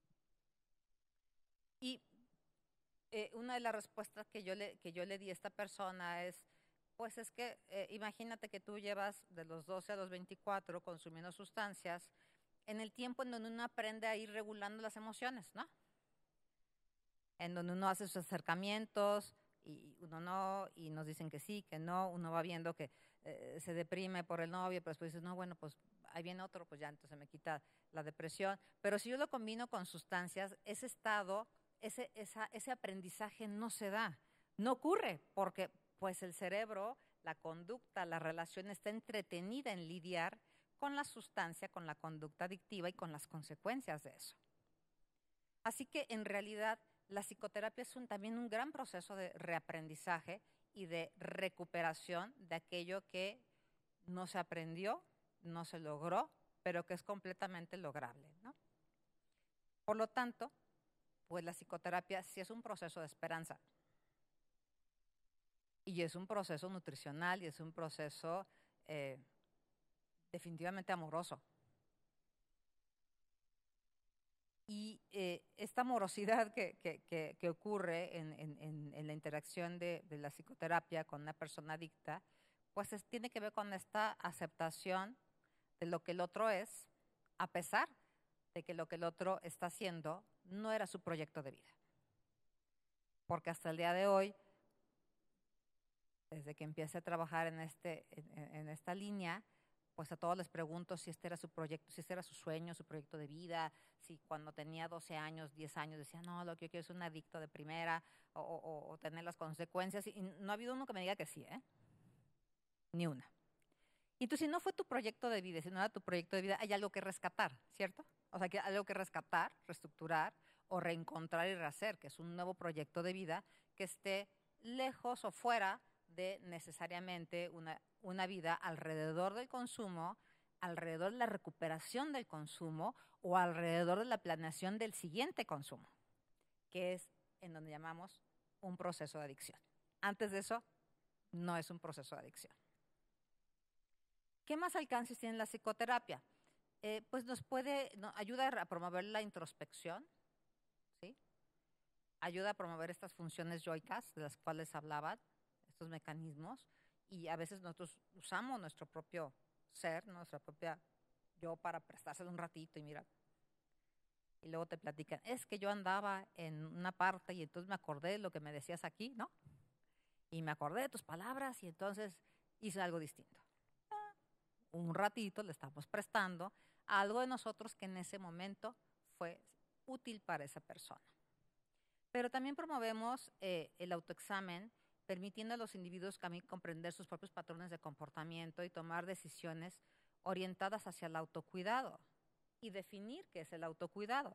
Y una de las respuestas que yo le di a esta persona es, pues es que imagínate que tú llevas de los 12 a los 24 consumiendo sustancias en el tiempo en donde uno aprende a ir regulando las emociones, ¿no? En donde uno hace sus acercamientos y uno no, y nos dicen que sí, que no, uno va viendo que se deprime por el novio, pero después dices, no, bueno, pues ahí viene otro, pues ya entonces me quita la depresión. Pero si yo lo combino con sustancias, ese estado, ese aprendizaje no se da, no ocurre, porque pues el cerebro, la conducta, la relación está entretenida en lidiar con la sustancia, con la conducta adictiva y con las consecuencias de eso. Así que en realidad la psicoterapia es también un gran proceso de reaprendizaje y de recuperación de aquello que no se aprendió, no se logró, pero que es completamente lograble, ¿no? Por lo tanto, pues la psicoterapia sí es un proceso de esperanza. Y es un proceso nutricional y es un proceso definitivamente amoroso. Y esta amorosidad que ocurre en la interacción de la psicoterapia con una persona adicta, pues tiene que ver con esta aceptación de lo que el otro es, a pesar de que lo que el otro está haciendo no era su proyecto de vida. Porque hasta el día de hoy, desde que empecé a trabajar en esta línea, pues a todos les pregunto si este era su proyecto, si este era su sueño, su proyecto de vida, si cuando tenía 12 años, 10 años decía, no, lo que yo quiero es un adicto de primera o tener las consecuencias. Y no ha habido uno que me diga que sí, ni una. Y entonces, si no fue tu proyecto de vida, si no era tu proyecto de vida, hay algo que rescatar, ¿cierto? O sea, que hay algo que rescatar, reestructurar o reencontrar y rehacer, que es un nuevo proyecto de vida que esté lejos o fuera de necesariamente una vida alrededor del consumo, alrededor de la recuperación del consumo o alrededor de la planeación del siguiente consumo, que es en donde llamamos un proceso de adicción. Antes de eso, no es un proceso de adicción. ¿Qué más alcances tiene la psicoterapia? Pues ayuda a promover la introspección, ¿sí? Ayuda a promover estas funciones yoicas de las cuales hablaban, estos mecanismos, y a veces nosotros usamos nuestro propio ser, nuestra propia yo para prestárselo un ratito y mira, y luego te platican, es que yo andaba en una parte y entonces me acordé de lo que me decías aquí, ¿no? Y me acordé de tus palabras y entonces hice algo distinto. Un ratito le estamos prestando algo de nosotros que en ese momento fue útil para esa persona. Pero también promovemos el autoexamen, permitiendo a los individuos comprender sus propios patrones de comportamiento y tomar decisiones orientadas hacia el autocuidado y definir qué es el autocuidado.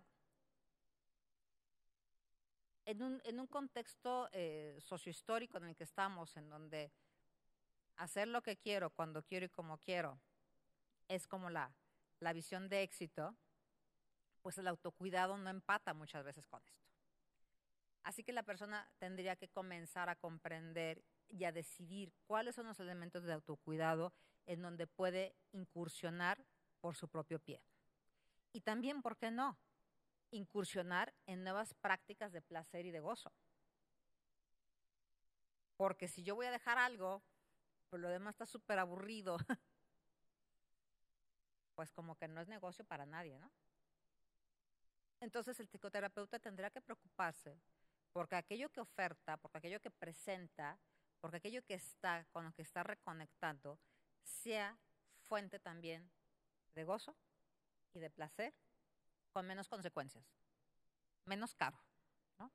En un contexto sociohistórico en el que estamos, en donde hacer lo que quiero, cuando quiero y como quiero, es como la visión de éxito, pues el autocuidado no empata muchas veces con esto. Así que la persona tendría que comenzar a comprender y a decidir cuáles son los elementos de autocuidado en donde puede incursionar por su propio pie. Y también, ¿por qué no?, incursionar en nuevas prácticas de placer y de gozo. Porque si yo voy a dejar algo, pues lo demás está súper aburrido, pues como que no es negocio para nadie, ¿no? Entonces el psicoterapeuta tendrá que preocuparse porque aquello que oferta, porque aquello que presenta, porque aquello que está, con lo que está reconectando, sea fuente también de gozo y de placer, con menos consecuencias, menos caro, ¿no?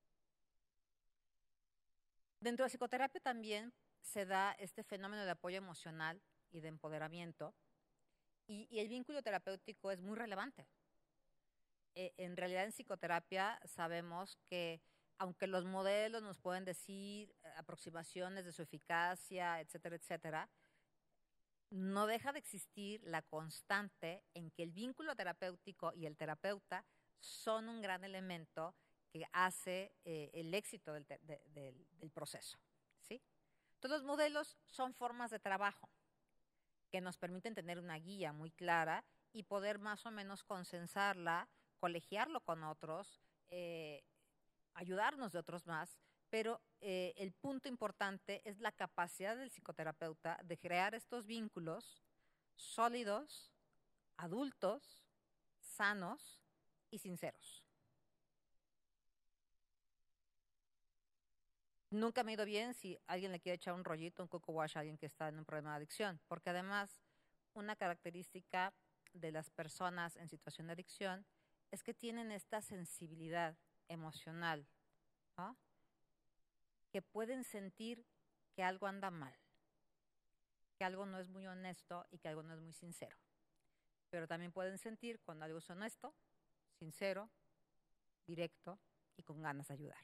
Dentro de la psicoterapia también se da este fenómeno de apoyo emocional y de empoderamiento, y el vínculo terapéutico es muy relevante. En realidad en psicoterapia sabemos que aunque los modelos nos pueden decir aproximaciones de su eficacia, etcétera, etcétera, no deja de existir la constante en que el vínculo terapéutico y el terapeuta son un gran elemento que hace el éxito del proceso, ¿sí? Todos los modelos son formas de trabajo que nos permiten tener una guía muy clara y poder más o menos consensarla, colegiarlo con otros, ayudarnos de otros más, pero el punto importante es la capacidad del psicoterapeuta de crear estos vínculos sólidos, adultos, sanos y sinceros. Nunca me ha ido bien si alguien le quiere echar un rollito, un coco wash a alguien que está en un problema de adicción, porque además una característica de las personas en situación de adicción es que tienen esta sensibilidad emocional, ¿no? Que pueden sentir que algo anda mal, que algo no es muy honesto y que algo no es muy sincero. Pero también pueden sentir cuando algo es honesto, sincero, directo y con ganas de ayudar.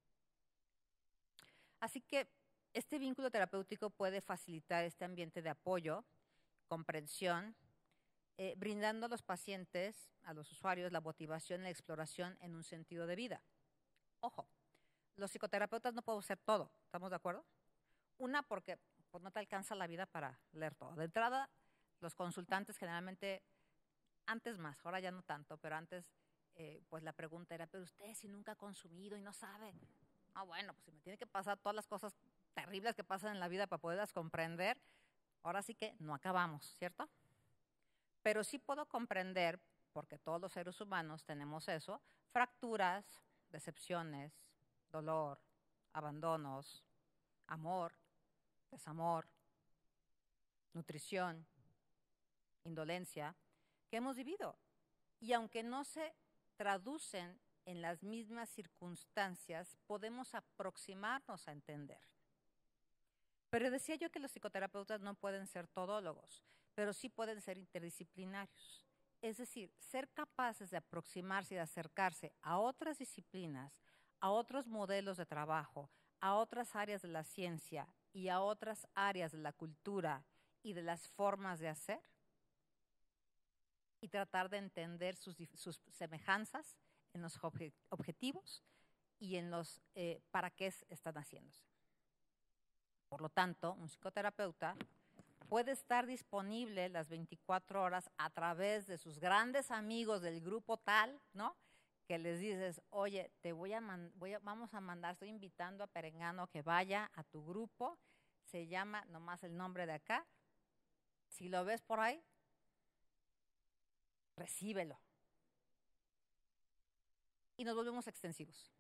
Así que este vínculo terapéutico puede facilitar este ambiente de apoyo, comprensión, brindando a los pacientes, a los usuarios, la motivación y la exploración en un sentido de vida. Ojo, los psicoterapeutas no podemos hacer todo, ¿estamos de acuerdo? Una, porque pues, no te alcanza la vida para leer todo. De entrada, los consultantes generalmente, antes más, ahora ya no tanto, pero antes pues la pregunta era, pero usted si nunca ha consumido y no sabe. Ah, bueno, pues si me tiene que pasar todas las cosas terribles que pasan en la vida para poderlas comprender, ahora sí que no acabamos, ¿cierto? Pero sí puedo comprender, porque todos los seres humanos tenemos eso, fracturas, decepciones, dolor, abandonos, amor, desamor, nutrición, indolencia, que hemos vivido. Y aunque no se traducen en las mismas circunstancias, podemos aproximarnos a entender. Pero decía yo que los psicoterapeutas no pueden ser todólogos, pero sí pueden ser interdisciplinarios. Es decir, ser capaces de aproximarse y de acercarse a otras disciplinas, a otros modelos de trabajo, a otras áreas de la ciencia y a otras áreas de la cultura y de las formas de hacer, y tratar de entender sus semejanzas en los objetivos y en los para qué están haciéndose. Por lo tanto, un psicoterapeuta puede estar disponible las 24 horas a través de sus grandes amigos del grupo tal, ¿no? Que les dices, oye, vamos a mandar, estoy invitando a Perengano que vaya a tu grupo, se llama nomás el nombre de acá, si lo ves por ahí, recíbelo. Y nos volvemos extensivos.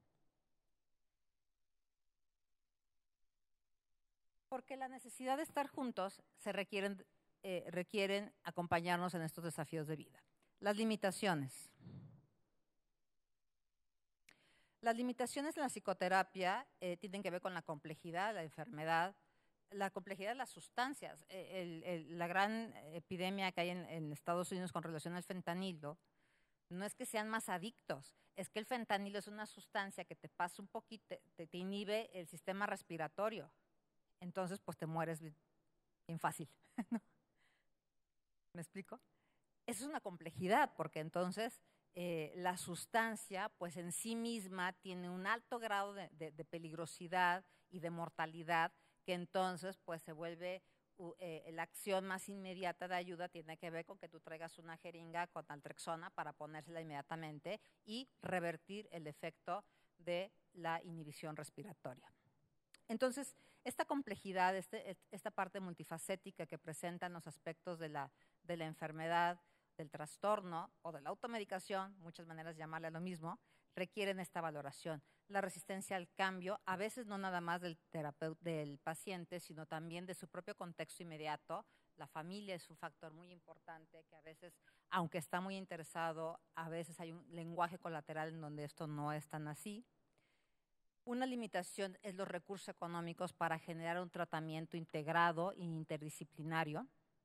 Porque la necesidad de estar juntos requieren acompañarnos en estos desafíos de vida. Las limitaciones. Las limitaciones en la psicoterapia tienen que ver con la complejidad de la enfermedad, la complejidad de las sustancias. La gran epidemia que hay en Estados Unidos con relación al fentanilo no es que sean más adictos, es que el fentanilo es una sustancia que te pasa un poquito, te inhibe el sistema respiratorio. Entonces, pues te mueres bien fácil, ¿no? ¿Me explico? Eso es una complejidad, porque entonces la sustancia, pues en sí misma tiene un alto grado de peligrosidad y de mortalidad, que entonces pues se vuelve la acción más inmediata de ayuda tiene que ver con que tú traigas una jeringa con naltrexona para ponérsela inmediatamente y revertir el efecto de la inhibición respiratoria. Entonces, esta complejidad, esta parte multifacética que presentan los aspectos de la enfermedad, del trastorno o de la automedicación, muchas maneras de llamarle a lo mismo, requieren esta valoración. La resistencia al cambio, a veces no nada más del paciente, sino también de su propio contexto inmediato. La familia es un factor muy importante que a veces, aunque está muy interesado, a veces hay un lenguaje colateral en donde esto no es tan así. Una limitación es los recursos económicos para generar un tratamiento integrado e interdisciplinario.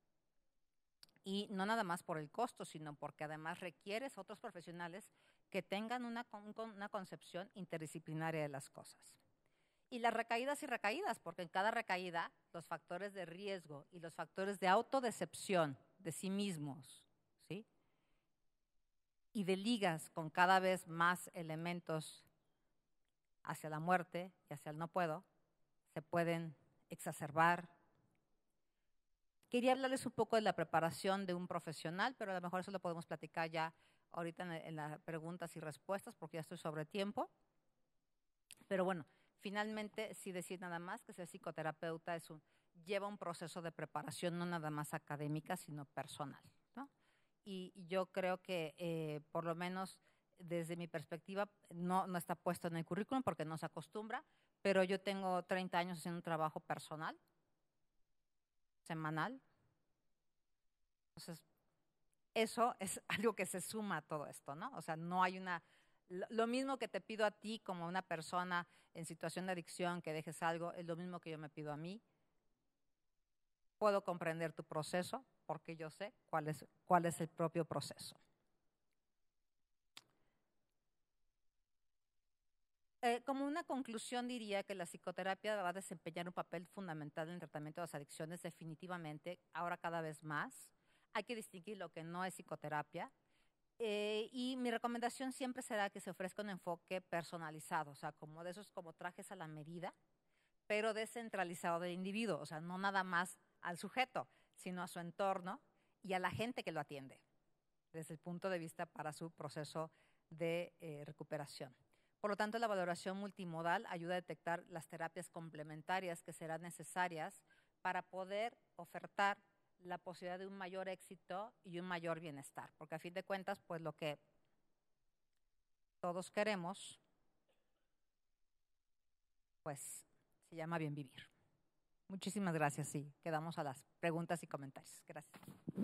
Y no nada más por el costo, sino porque además requieres a otros profesionales que tengan una concepción interdisciplinaria de las cosas. Y las recaídas y recaídas, porque en cada recaída los factores de riesgo y los factores de autodecepción de sí mismos, ¿sí? Y de ligas con cada vez más elementos hacia la muerte y hacia el no puedo, se pueden exacerbar. Quería hablarles un poco de la preparación de un profesional, pero a lo mejor eso lo podemos platicar ya ahorita en las preguntas y respuestas, porque ya estoy sobre tiempo. Pero bueno, finalmente sí decir nada más que ser psicoterapeuta lleva un proceso de preparación no nada más académica, sino personal, ¿no? Y yo creo que por lo menos desde mi perspectiva no está puesto en el currículum porque no se acostumbra, pero yo tengo 30 años haciendo un trabajo personal, semanal. Entonces, eso es algo que se suma a todo esto, ¿no? O sea, no hay lo mismo que te pido a ti como una persona en situación de adicción que dejes algo, es lo mismo que yo me pido a mí. Puedo comprender tu proceso porque yo sé cuál es el propio proceso. Como una conclusión diría que la psicoterapia va a desempeñar un papel fundamental en el tratamiento de las adicciones definitivamente, ahora cada vez más. Hay que distinguir lo que no es psicoterapia y mi recomendación siempre será que se ofrezca un enfoque personalizado, o sea, como de esos como trajes a la medida, pero descentralizado del individuo, o sea, no nada más al sujeto, sino a su entorno y a la gente que lo atiende, desde el punto de vista para su proceso de recuperación. Por lo tanto, la valoración multimodal ayuda a detectar las terapias complementarias que serán necesarias para poder ofertar la posibilidad de un mayor éxito y un mayor bienestar, porque a fin de cuentas, pues lo que todos queremos, pues se llama bien vivir. Muchísimas gracias y quedamos a las preguntas y comentarios. Gracias.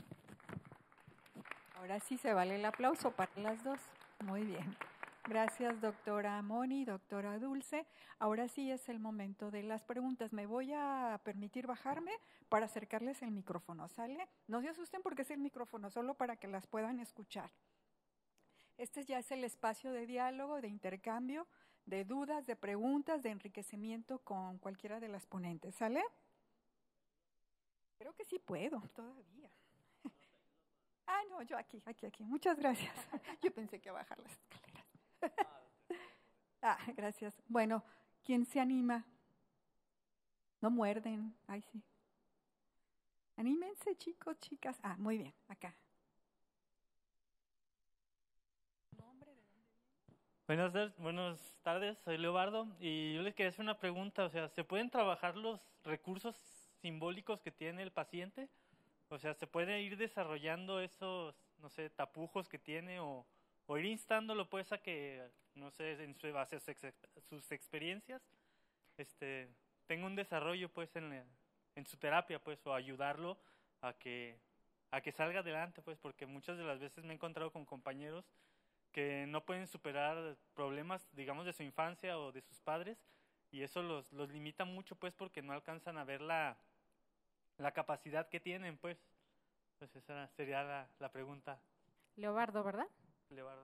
Ahora sí se vale el aplauso para las dos. Muy bien. Gracias, doctora Moni, doctora Dulce. Ahora sí es el momento de las preguntas. Me voy a permitir bajarme para acercarles el micrófono, ¿sale? No se asusten porque es el micrófono, solo para que las puedan escuchar. Este ya es el espacio de diálogo, de intercambio, de dudas, de preguntas, de enriquecimiento con cualquiera de las ponentes, ¿sale? Creo que sí puedo, todavía. Ah, no, yo aquí. Muchas gracias. Yo pensé que iba a bajar las escaleras. Gracias. Bueno, ¿quién se anima? No muerden. Ay, sí. Anímense, chicos, chicas. Muy bien, acá. Buenas tardes, soy Leobardo y yo les quería hacer una pregunta, o sea, ¿se pueden trabajar los recursos simbólicos que tiene el paciente? O sea, ¿se puede ir desarrollando esos, no sé, tapujos que tiene o ir instándolo pues a que, no sé, en su base a sus experiencias, tenga un desarrollo pues en su terapia pues, o ayudarlo a que salga adelante pues, porque muchas de las veces me he encontrado con compañeros que no pueden superar problemas, digamos, de su infancia o de sus padres, y eso los limita mucho, pues, porque no alcanzan a ver la capacidad que tienen, pues. Entonces esa sería la pregunta. Leobardo, ¿verdad? Leobardo.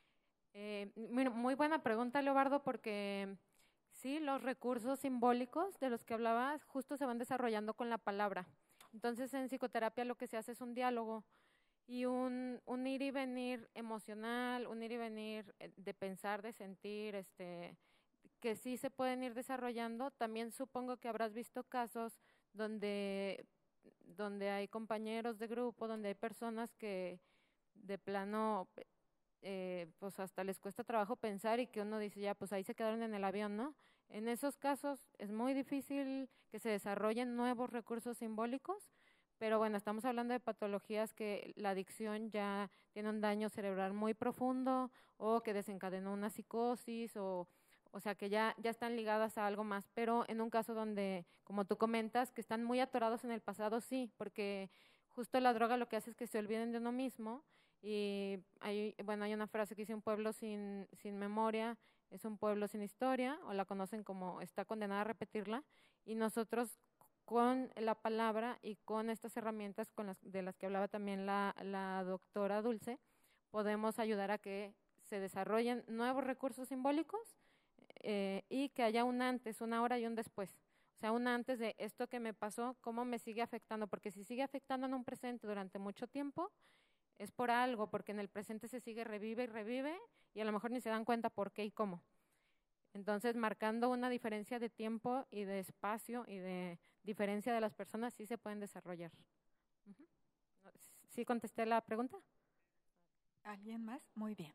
Muy buena pregunta, Leobardo, porque sí, los recursos simbólicos de los que hablabas justo se van desarrollando con la palabra. Entonces, en psicoterapia lo que se hace es un diálogo y un ir y venir emocional, un ir y venir de pensar, de sentir, que sí se pueden ir desarrollando. También supongo que habrás visto casos donde hay compañeros de grupo, donde hay personas que de plano, pues hasta les cuesta trabajo pensar y que uno dice, ya, pues ahí se quedaron en el avión, ¿no? En esos casos es muy difícil que se desarrollen nuevos recursos simbólicos, pero bueno, estamos hablando de patologías que la adicción ya tiene un daño cerebral muy profundo o que desencadenó una psicosis o sea, que ya están ligadas a algo más, pero en un caso donde, como tú comentas, que están muy atorados en el pasado, sí, porque justo la droga lo que hace es que se olviden de uno mismo y hay una frase que dice: un pueblo sin memoria es un pueblo sin historia, o la conocen como está condenada a repetirla, y nosotros con la palabra y con estas herramientas de las que hablaba también la doctora Dulce, podemos ayudar a que se desarrollen nuevos recursos simbólicos y que haya un antes, una hora y un después. O sea, un antes de esto que me pasó, cómo me sigue afectando, porque si sigue afectando en un presente durante mucho tiempo, es por algo, porque en el presente se sigue, revive y revive, y a lo mejor ni se dan cuenta por qué y cómo. Entonces, marcando una diferencia de tiempo y de espacio y de diferencia de las personas, sí se pueden desarrollar. ¿Sí contesté la pregunta? ¿Alguien más? Muy bien.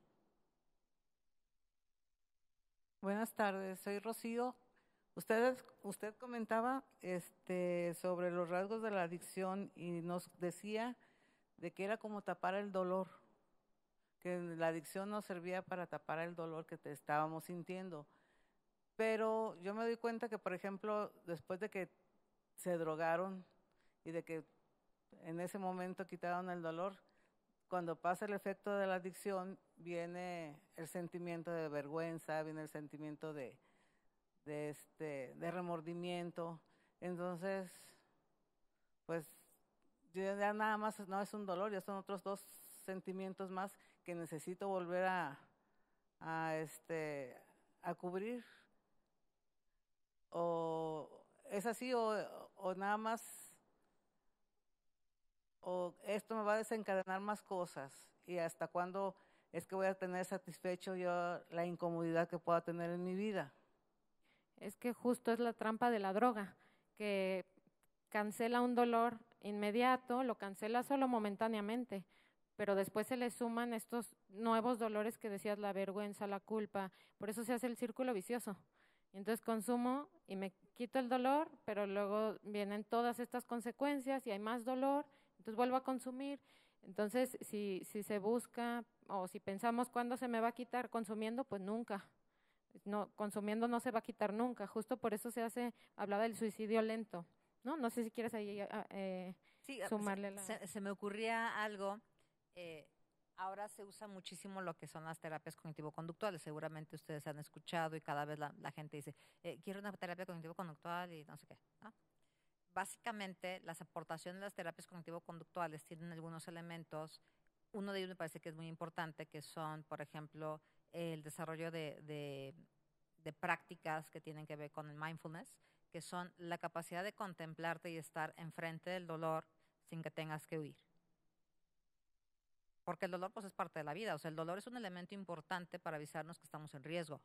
Buenas tardes, soy Rocío. Usted comentaba sobre los rasgos de la adicción y nos decía de que era como tapar el dolor, que la adicción nos servía para tapar el dolor que te estábamos sintiendo. Pero yo me doy cuenta que, por ejemplo, después de que se drogaron y de que en ese momento quitaron el dolor, cuando pasa el efecto de la adicción, viene el sentimiento de vergüenza, viene el sentimiento de remordimiento. Entonces, pues ya nada más no es un dolor, ya son otros 2 sentimientos más que necesito volver a cubrir. O es así, o nada más, o esto me va a desencadenar más cosas, y hasta cuándo es que voy a tener satisfecho yo la incomodidad que pueda tener en mi vida. Es que justo es la trampa de la droga, que cancela un dolor inmediato, lo cancela solo momentáneamente, pero después se le suman estos nuevos dolores que decías, la vergüenza, la culpa, por eso se hace el círculo vicioso. Entonces consumo y me quito el dolor, pero luego vienen todas estas consecuencias y hay más dolor, entonces vuelvo a consumir. Entonces, si se busca o si pensamos cuándo se me va a quitar consumiendo, pues nunca. No, consumiendo no se va a quitar nunca, justo por eso hablaba del suicidio lento, ¿no? No sé si quieres ahí sí, sumarle se me ocurría algo. Ahora se usa muchísimo lo que son las terapias cognitivo-conductuales. Seguramente ustedes han escuchado y cada vez la gente dice, quiero una terapia cognitivo-conductual y no sé qué, ¿no? Básicamente, las aportaciones de las terapias cognitivo-conductuales tienen algunos elementos. Uno de ellos me parece que es muy importante, que son, por ejemplo, el desarrollo de prácticas que tienen que ver con el mindfulness, que son la capacidad de contemplarte y estar enfrente del dolor sin que tengas que huir. Porque el dolor pues es parte de la vida, o sea, el dolor es un elemento importante para avisarnos que estamos en riesgo.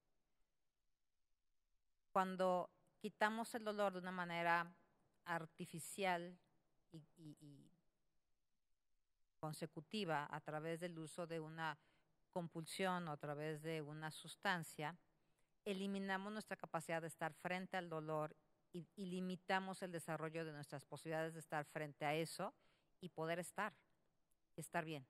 Cuando quitamos el dolor de una manera artificial y consecutiva a través del uso de una compulsión o a través de una sustancia, eliminamos nuestra capacidad de estar frente al dolor y limitamos el desarrollo de nuestras posibilidades de estar frente a eso y poder estar bien.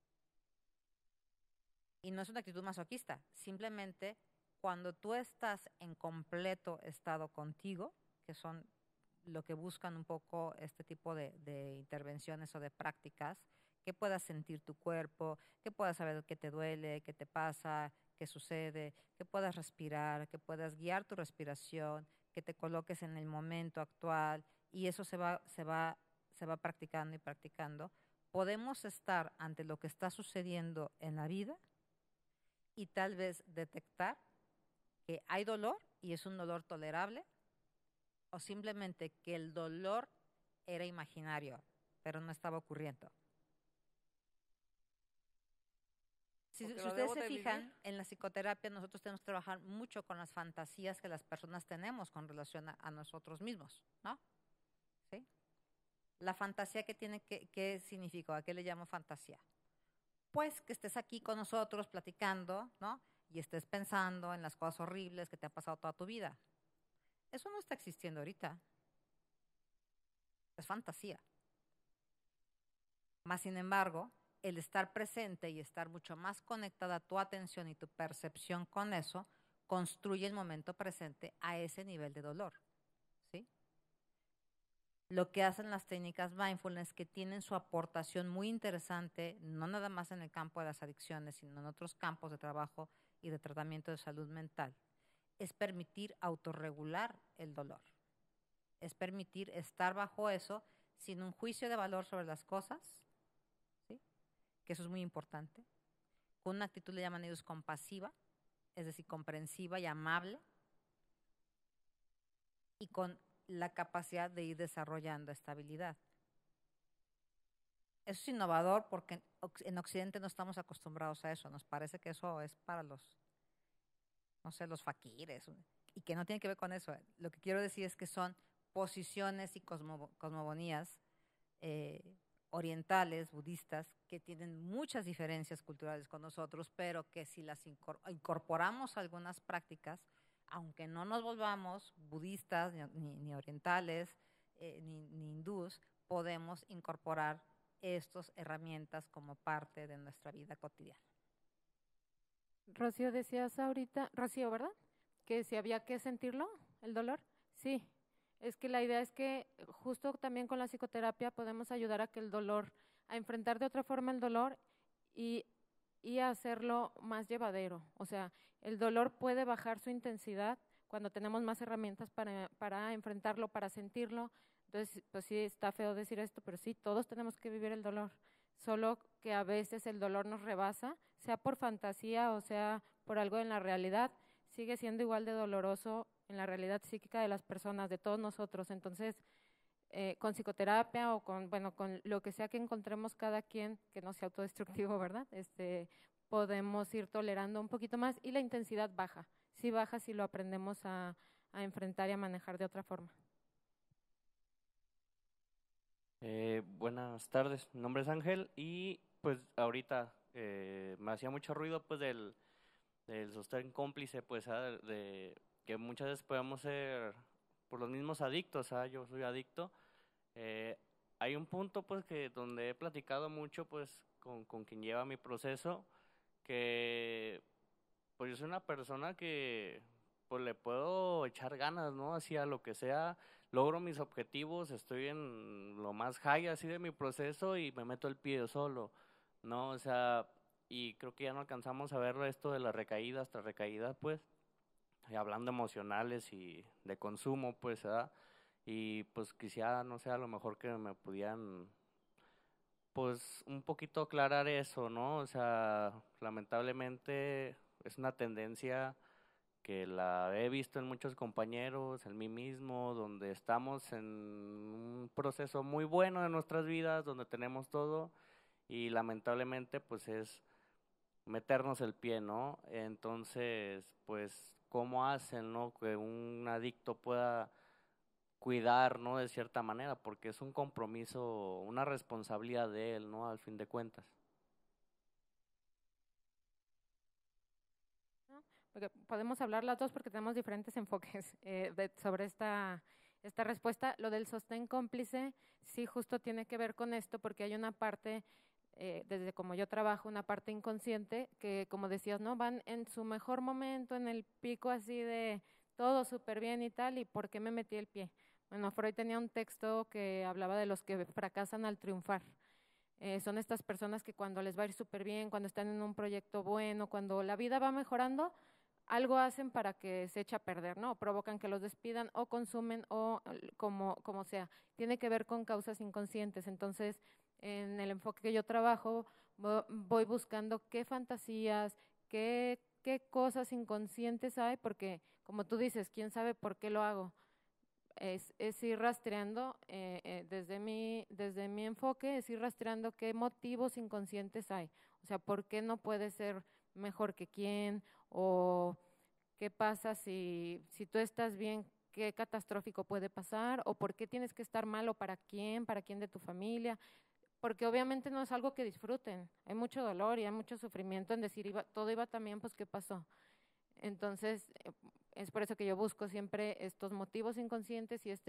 Y no es una actitud masoquista, simplemente cuando tú estás en completo estado contigo, que son lo que buscan un poco este tipo de intervenciones o de prácticas, que puedas sentir tu cuerpo, que puedas saber qué te duele, qué te pasa, qué sucede, que puedas respirar, que puedas guiar tu respiración, que te coloques en el momento actual, y eso se va practicando y practicando. Podemos estar ante lo que está sucediendo en la vida y tal vez detectar que hay dolor y es un dolor tolerable, o simplemente que el dolor era imaginario, pero no estaba ocurriendo. Si ustedes se fijan, en la psicoterapia nosotros tenemos que trabajar mucho con las fantasías que las personas tenemos con relación a nosotros mismos, ¿no? ¿Sí? La fantasía que tiene, ¿qué significa? ¿A qué le llamo fantasía? Pues que estés aquí con nosotros platicando, ¿no? Y estés pensando en las cosas horribles que te han pasado toda tu vida. Eso no está existiendo ahorita. Es fantasía. Más sin embargo, el estar presente y estar mucho más conectada a tu atención y tu percepción con eso, construye el momento presente a ese nivel de dolor, ¿sí? Lo que hacen las técnicas mindfulness, que tienen su aportación muy interesante, no nada más en el campo de las adicciones, sino en otros campos de trabajo y de tratamiento de salud mental, es permitir autorregular el dolor. Es permitir estar bajo eso sin un juicio de valor sobre las cosas, ¿sí? Que eso es muy importante. Con una actitud le llaman ellos compasiva, es decir, comprensiva y amable, y con la capacidad de ir desarrollando estabilidad. Eso es innovador porque en Occidente no estamos acostumbrados a eso. Nos parece que eso es para los faquires, y que no tiene que ver con eso. Lo que quiero decir es que son posiciones y cosmogonías orientales, budistas, que tienen muchas diferencias culturales con nosotros, pero que si las incorporamos a algunas prácticas, aunque no nos volvamos budistas, ni orientales, ni hindús, podemos incorporar estas herramientas como parte de nuestra vida cotidiana. Rocío, decías ahorita, Rocío, ¿verdad? que si había que sentirlo, el dolor. Sí, es que la idea es que justo también con la psicoterapia podemos ayudar a que el dolor, a enfrentar de otra forma el dolor y a hacerlo más llevadero. O sea, el dolor puede bajar su intensidad cuando tenemos más herramientas para enfrentarlo, para sentirlo. Entonces, pues sí, está feo decir esto, pero sí, todos tenemos que vivir el dolor. Solo que a veces el dolor nos rebasa, sea por fantasía o sea por algo en la realidad, sigue siendo igual de doloroso en la realidad psíquica de las personas, de todos nosotros. Entonces, con psicoterapia o con lo que sea que encontremos cada quien, que no sea autodestructivo, ¿verdad? Podemos ir tolerando un poquito más y la intensidad baja. Sí baja si lo aprendemos a enfrentar y a manejar de otra forma. Buenas tardes, mi nombre es Ángel y pues ahorita me hacía mucho ruido pues del sostén cómplice, pues de que muchas veces podemos ser por los mismos adictos, yo soy adicto. Hay un punto pues que donde he platicado mucho pues con quien lleva mi proceso, que pues yo soy una persona que pues le puedo echar ganas, ¿no? Hacia lo que sea, logro mis objetivos, estoy en lo más high así de mi proceso y me meto el pie yo solo, ¿no? O sea, y creo que ya no alcanzamos a ver esto de las recaídas tras recaídas, pues, y hablando emocionales y de consumo, pues, ¿verdad? Y pues quisiera, no sé, a lo mejor que me pudieran, pues, un poquito aclarar eso, ¿no? O sea, lamentablemente es una tendencia que la he visto en muchos compañeros, en mí mismo, donde estamos en un proceso muy bueno de nuestras vidas, donde tenemos todo y lamentablemente pues es meternos el pie, ¿no? Entonces, pues, ¿cómo hacen, no? Que un adicto pueda cuidar, ¿no? De cierta manera, porque es un compromiso, una responsabilidad de él, ¿no? Al fin de cuentas. Porque podemos hablar las dos porque tenemos diferentes enfoques sobre esta respuesta. Lo del sostén cómplice, sí, justo tiene que ver con esto, porque hay una parte, desde como yo trabajo, una parte inconsciente que, como decías, ¿no? Van en su mejor momento, en el pico así de todo súper bien y tal, ¿y por qué me metí el pie? Bueno, Freud tenía un texto que hablaba de los que fracasan al triunfar. Son estas personas que cuando les va a ir súper bien, cuando están en un proyecto bueno, cuando la vida va mejorando, algo hacen para que se eche a perder, ¿no? O provocan que los despidan o consumen o como sea. Tiene que ver con causas inconscientes. Entonces, en el enfoque que yo trabajo, voy buscando qué fantasías, qué cosas inconscientes hay, porque como tú dices, ¿quién sabe por qué lo hago? Es ir rastreando, desde mi enfoque, es ir rastreando qué motivos inconscientes hay. O sea, ¿por qué no puede ser mejor que quién? O qué pasa si tú estás bien, qué catastrófico puede pasar, o por qué tienes que estar mal, o para quién de tu familia, porque obviamente no es algo que disfruten, hay mucho dolor y hay mucho sufrimiento en decir todo iba también, pues ¿qué pasó? Entonces, es por eso que yo busco siempre estos motivos inconscientes y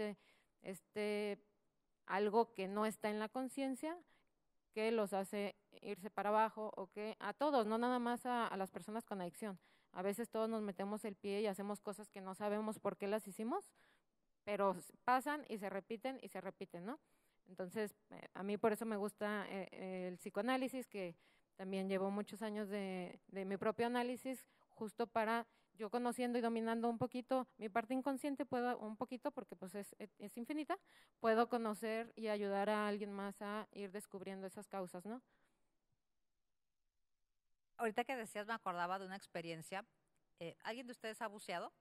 algo que no está en la conciencia, que los hace irse para abajo, o que a todos, no nada más a las personas con adicción. A veces todos nos metemos el pie y hacemos cosas que no sabemos por qué las hicimos, pero pasan y se repiten, ¿no? Entonces, a mí por eso me gusta el psicoanálisis, que también llevo muchos años de mi propio análisis, justo para yo conociendo y dominando un poquito mi parte inconsciente, puedo un poquito, porque pues es infinita, puedo conocer y ayudar a alguien más a ir descubriendo esas causas, ¿no? Ahorita que decías, me acordaba de una experiencia. ¿Alguien de ustedes ha buceado?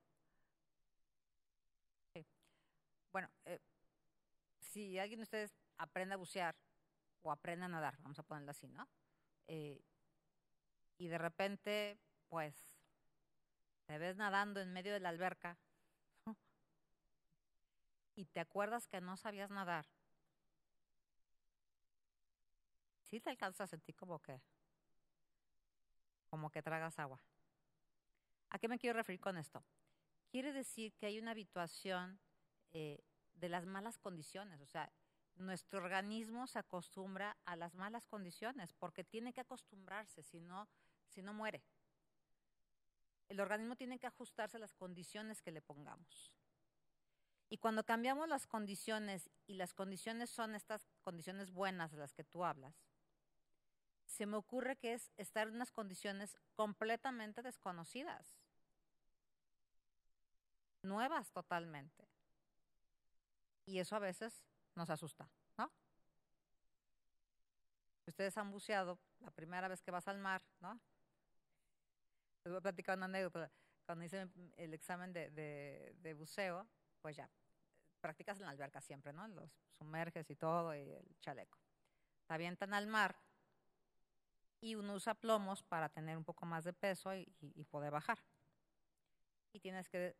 Sí. Bueno, si alguien de ustedes aprende a bucear o aprende a nadar, vamos a ponerlo así, ¿no? Y de repente, pues, te ves nadando en medio de la alberca, ¿no? Y te acuerdas que no sabías nadar. Sí te alcanzas a sentir como que tragas agua. ¿A qué me quiero referir con esto? Quiere decir que hay una habituación de las malas condiciones. O sea, nuestro organismo se acostumbra a las malas condiciones porque tiene que acostumbrarse, si no muere. el organismo tiene que ajustarse a las condiciones que le pongamos. Y cuando cambiamos las condiciones, y las condiciones son estas condiciones buenas de las que tú hablas, se me ocurre que es estar en unas condiciones completamente desconocidas, nuevas totalmente. Y eso a veces nos asusta, ¿no? Ustedes han buceado la primera vez que vas al mar, ¿no? Les voy a platicar una anécdota. Cuando hice el examen de buceo, pues ya, practicas en la alberca siempre, ¿no? Los sumerges y todo, y el chaleco. Te avientan al mar y uno usa plomos para tener un poco más de peso y poder bajar. Y tienes que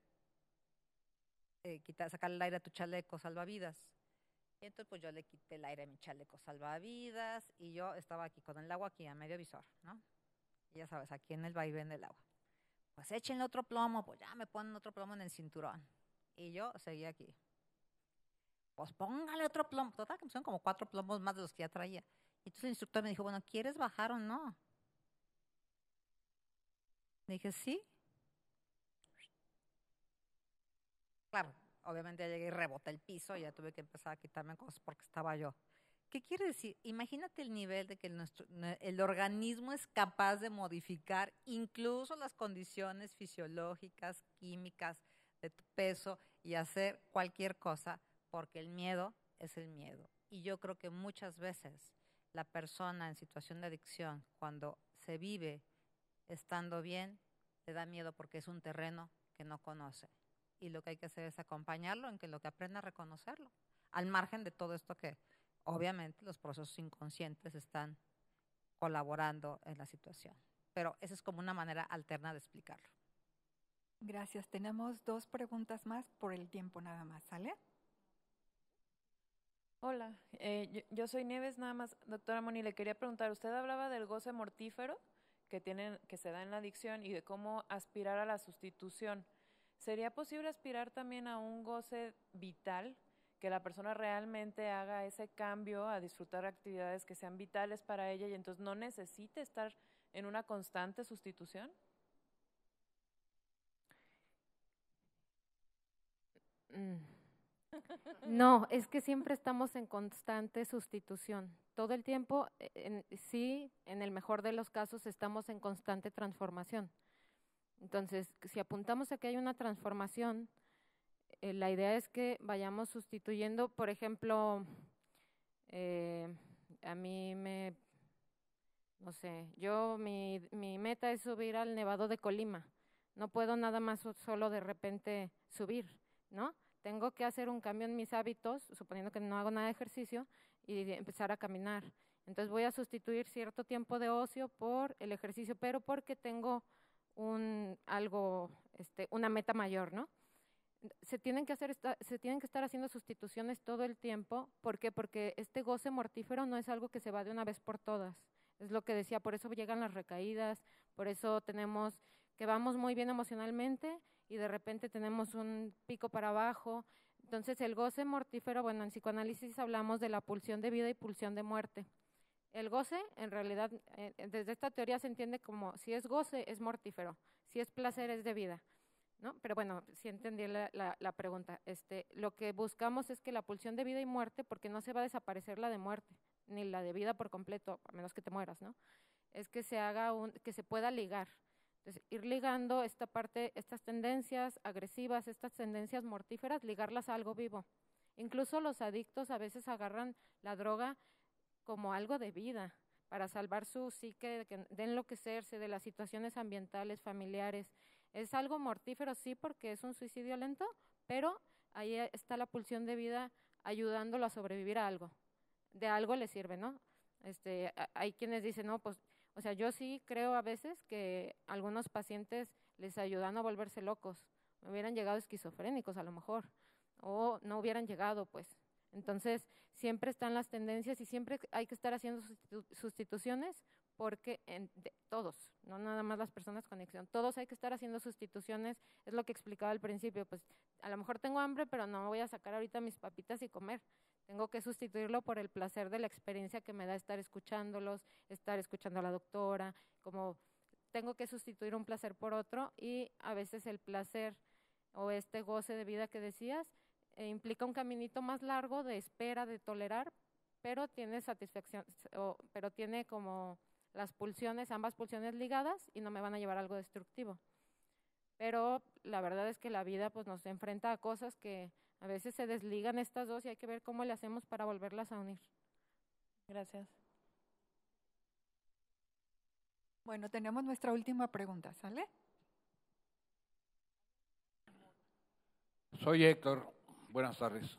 sacar el aire a tu chaleco salvavidas. Y entonces pues yo le quité el aire a mi chaleco salvavidas y yo estaba aquí con el agua aquí a medio visor, ¿no? Y ya sabes, aquí en el vaivén del agua. Pues échenle otro plomo, pues ya me ponen otro plomo en el cinturón. Y yo seguía aquí. Pues póngale otro plomo. Total, que me pusieron como 4 plomos más de los que ya traía. Y entonces el instructor me dijo, bueno, ¿quieres bajar o no? Le dije, sí. Claro, obviamente ya llegué y reboté el piso y ya tuve que empezar a quitarme cosas porque estaba yo. ¿Qué quiere decir? Imagínate el nivel de que el organismo es capaz de modificar incluso las condiciones fisiológicas, químicas de tu peso y hacer cualquier cosa porque el miedo es el miedo. Y yo creo que muchas veces la persona en situación de adicción, cuando se vive estando bien, le da miedo porque es un terreno que no conoce. Y lo que hay que hacer es acompañarlo en que lo que aprenda a reconocerlo, al margen de todo esto que obviamente los procesos inconscientes están colaborando en la situación. Pero esa es como una manera alterna de explicarlo. Gracias. Tenemos 2 preguntas más por el tiempo nada más, ¿sale? Hola, yo soy Nieves, nada más, doctora Moni, le quería preguntar, usted hablaba del goce mortífero que se da en la adicción y de cómo aspirar a la sustitución. ¿Sería posible aspirar también a un goce vital, que la persona realmente haga ese cambio a disfrutar actividades que sean vitales para ella y entonces no necesite estar en una constante sustitución? No, es que siempre estamos en constante sustitución. Todo el tiempo, sí, en el mejor de los casos, estamos en constante transformación. Entonces, si apuntamos a que hay una transformación, la idea es que vayamos sustituyendo, por ejemplo, a mí no sé, mi meta es subir al Nevado de Colima. No puedo nada más solo de repente subir, ¿no? Tengo que hacer un cambio en mis hábitos, suponiendo que no hago nada de ejercicio, y empezar a caminar. Entonces voy a sustituir cierto tiempo de ocio por el ejercicio, pero porque tengo una meta mayor, ¿no? Se tienen que estar haciendo sustituciones todo el tiempo. ¿Por qué? Porque este goce mortífero no es algo que se va de una vez por todas. Es lo que decía, por eso llegan las recaídas, por eso tenemos que vamos muy bien emocionalmente y de repente tenemos un pico para abajo. Entonces el goce mortífero, bueno, en psicoanálisis hablamos de la pulsión de vida y pulsión de muerte. El goce, en realidad, desde esta teoría se entiende como si es goce, es mortífero, si es placer, es de vida, ¿no? Pero bueno, sí entendí la pregunta. Lo que buscamos es que la pulsión de vida y muerte, porque no se va a desaparecer la de muerte, ni la de vida por completo, a menos que te mueras, ¿no? Es que que se pueda ligar. Entonces, ir ligando esta parte, estas tendencias agresivas, estas tendencias mortíferas, ligarlas a algo vivo. Incluso los adictos a veces agarran la droga como algo de vida, para salvar su psique, de enloquecerse de las situaciones ambientales, familiares. Es algo mortífero, sí, porque es un suicidio lento, pero ahí está la pulsión de vida ayudándolo a sobrevivir a algo. De algo le sirve, ¿no? Hay quienes dicen, no, pues, o sea, yo sí creo a veces que algunos pacientes les ayudan a volverse locos. Hubieran llegado esquizofrénicos a lo mejor, o no hubieran llegado, pues. Entonces, siempre están las tendencias y siempre hay que estar haciendo sustituciones porque todos, no nada más las personas con adicción, todos hay que estar haciendo sustituciones, es lo que explicaba al principio, pues a lo mejor tengo hambre, pero no voy a sacar ahorita mis papitas y comer, tengo que sustituirlo por el placer de la experiencia que me da estar escuchándolos, estar escuchando a la doctora, como tengo que sustituir un placer por otro y a veces el placer o este goce de vida que decías implica un caminito más largo de espera, de tolerar, pero tiene satisfacción, pero tiene como las pulsiones, ambas pulsiones ligadas y no me van a llevar a algo destructivo. Pero la verdad es que la vida pues nos enfrenta a cosas que a veces se desligan estas dos y hay que ver cómo le hacemos para volverlas a unir. Gracias. Bueno, tenemos nuestra última pregunta, ¿sale? Soy Héctor, buenas tardes.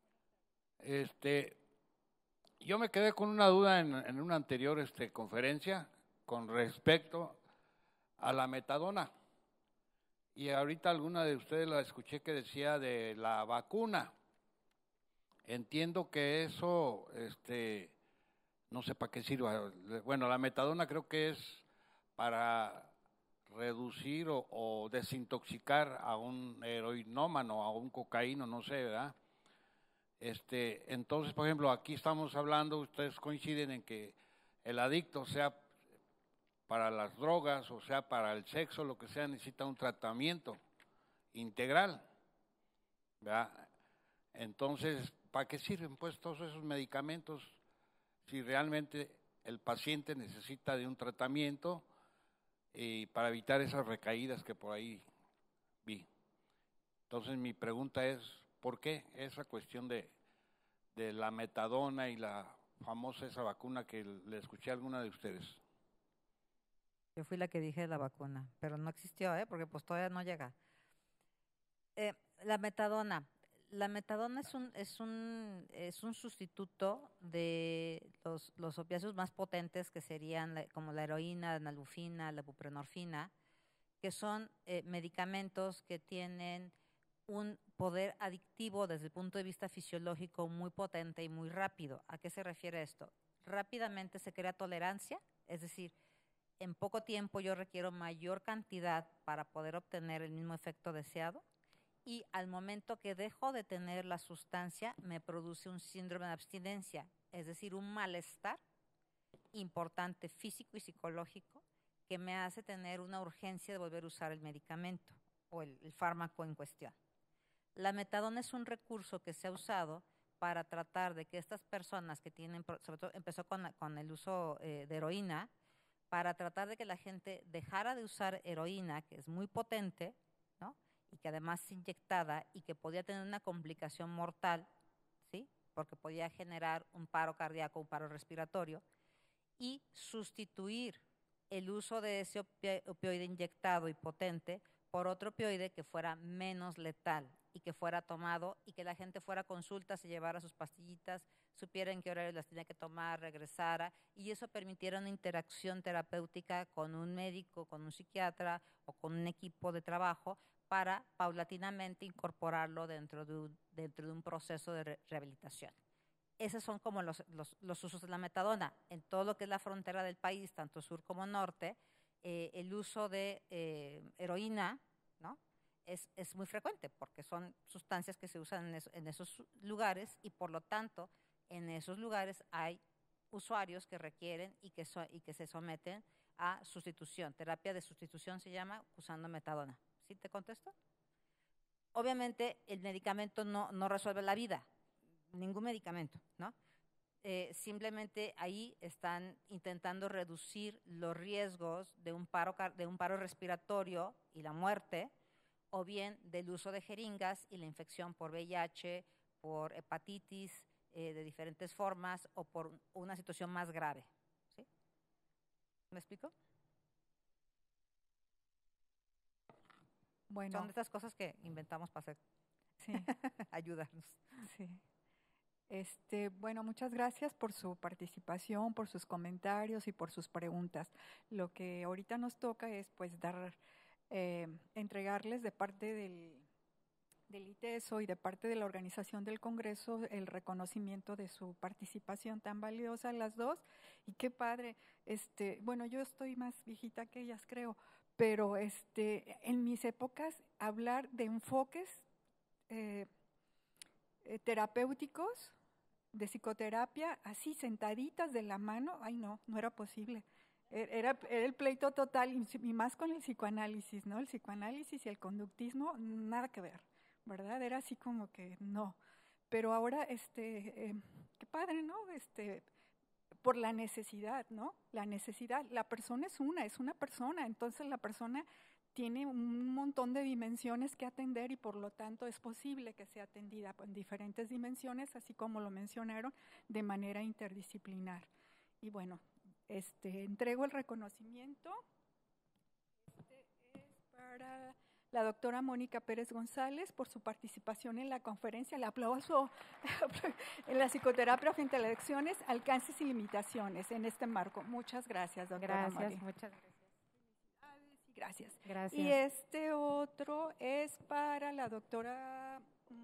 Yo me quedé con una duda en una anterior conferencia con respecto a la metadona. Y ahorita alguna de ustedes la escuché que decía de la vacuna. Entiendo que eso, no sé para qué sirva. Bueno, la metadona creo que es para reducir o desintoxicar a un heroinómano, a un cocaíno, no sé, ¿verdad? Entonces, por ejemplo, aquí estamos hablando, ustedes coinciden en que el adicto, sea para las drogas o sea para el sexo, lo que sea, necesita un tratamiento integral, ¿verdad? Entonces, ¿para qué sirven pues todos esos medicamentos si realmente el paciente necesita de un tratamiento y para evitar esas recaídas que por ahí vi? Entonces mi pregunta es, ¿por qué esa cuestión de la metadona y la famosa esa vacuna que le escuché a alguna de ustedes? Yo fui la que dije la vacuna, pero no existió, porque pues todavía no llega. La metadona es un sustituto de los opiáceos más potentes que serían como la heroína, la nalbuphina, la buprenorfina, que son medicamentos que tienen un poder adictivo desde el punto de vista fisiológico muy potente y muy rápido. ¿A qué se refiere esto? Rápidamente se crea tolerancia, es decir, en poco tiempo yo requiero mayor cantidad para poder obtener el mismo efecto deseado, y al momento que dejo de tener la sustancia me produce un síndrome de abstinencia, es decir, un malestar importante físico y psicológico que me hace tener una urgencia de volver a usar el medicamento o el fármaco en cuestión. La metadona es un recurso que se ha usado para tratar de que estas personas que tienen, sobre todo empezó con el uso de heroína, para tratar de que la gente dejara de usar heroína, que es muy potente, ¿no? Y que además es inyectada y que podía tener una complicación mortal, ¿sí? Porque podía generar un paro cardíaco, un paro respiratorio, y sustituir el uso de ese opioide inyectado y potente por otro opioide que fuera menos letal y que fuera tomado y que la gente fuera a consulta, se llevara sus pastillitas, supiera en qué horario las tenía que tomar, regresara, y eso permitiera una interacción terapéutica con un médico, con un psiquiatra o con un equipo de trabajo para paulatinamente incorporarlo dentro de un proceso de rehabilitación. Esos son como los usos de la metadona. En todo lo que es la frontera del país, tanto sur como norte, el uso de heroína, ¿no? es muy frecuente porque son sustancias que se usan en esos lugares, y por lo tanto en esos lugares hay usuarios que requieren y que se someten a sustitución. Terapia de sustitución se llama usando metadona. ¿Sí te contesto? Obviamente el medicamento no resuelve la vida, ningún medicamento, ¿no? Simplemente ahí están intentando reducir los riesgos de un paro respiratorio y la muerte, o bien del uso de jeringas y la infección por VIH, por hepatitis de diferentes formas o por una situación más grave. ¿Sí? ¿Me explico? Bueno. Son de estas cosas que inventamos para hacer. Sí. Ayudarnos. Sí. Bueno, muchas gracias por su participación, por sus comentarios y por sus preguntas. Lo que ahorita nos toca es pues entregarles de parte del ITESO y de parte de la organización del Congreso el reconocimiento de su participación tan valiosa, las dos. Y qué padre, bueno, yo estoy más viejita que ellas, creo, pero en mis épocas hablar de enfoques terapéuticos, de psicoterapia, así sentaditas de la mano, ay no era posible. Era el pleito total, y más con el psicoanálisis, ¿no? El psicoanálisis y el conductismo, nada que ver, ¿verdad? Era así como que no. Pero ahora, qué padre, ¿no? Por la necesidad, ¿no? La necesidad, la persona es una persona, entonces la persona tiene un montón de dimensiones que atender y por lo tanto es posible que sea atendida en diferentes dimensiones, así como lo mencionaron, de manera interdisciplinar. Y bueno, entrego el reconocimiento. Es para la doctora Mónica Pérez González por su participación en la conferencia. El aplauso en la psicoterapia frente a las adicciones, alcances y limitaciones en este marco. Muchas gracias, doctora. Gracias, muchas gracias. Gracias. Gracias. Y este otro es para la doctora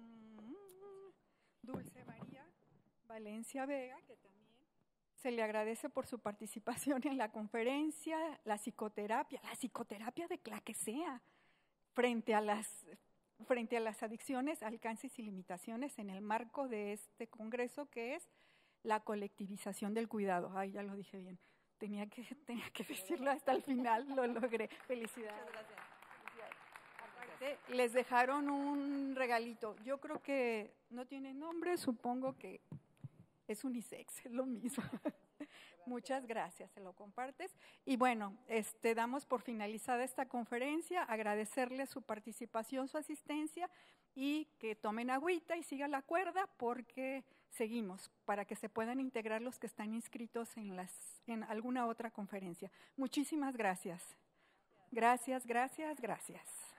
Dulce María Valencia Vega, que también se le agradece por su participación en la conferencia, la psicoterapia de la que sea, frente a las adicciones, alcances y limitaciones en el marco de este congreso, que es la colectivización del cuidado. Ay, ya lo dije bien. Tenía que decirlo hasta el final, lo logré. Felicidades. Muchas gracias. Aparte, les dejaron un regalito. Yo creo que no tiene nombre, supongo que es unisex, es lo mismo. Muchas gracias, se lo compartes. Y bueno, damos por finalizada esta conferencia, agradecerles su participación, su asistencia y que tomen agüita y sigan la cuerda porque seguimos para que se puedan integrar los que están inscritos en alguna otra conferencia. Muchísimas gracias. Gracias, gracias, gracias.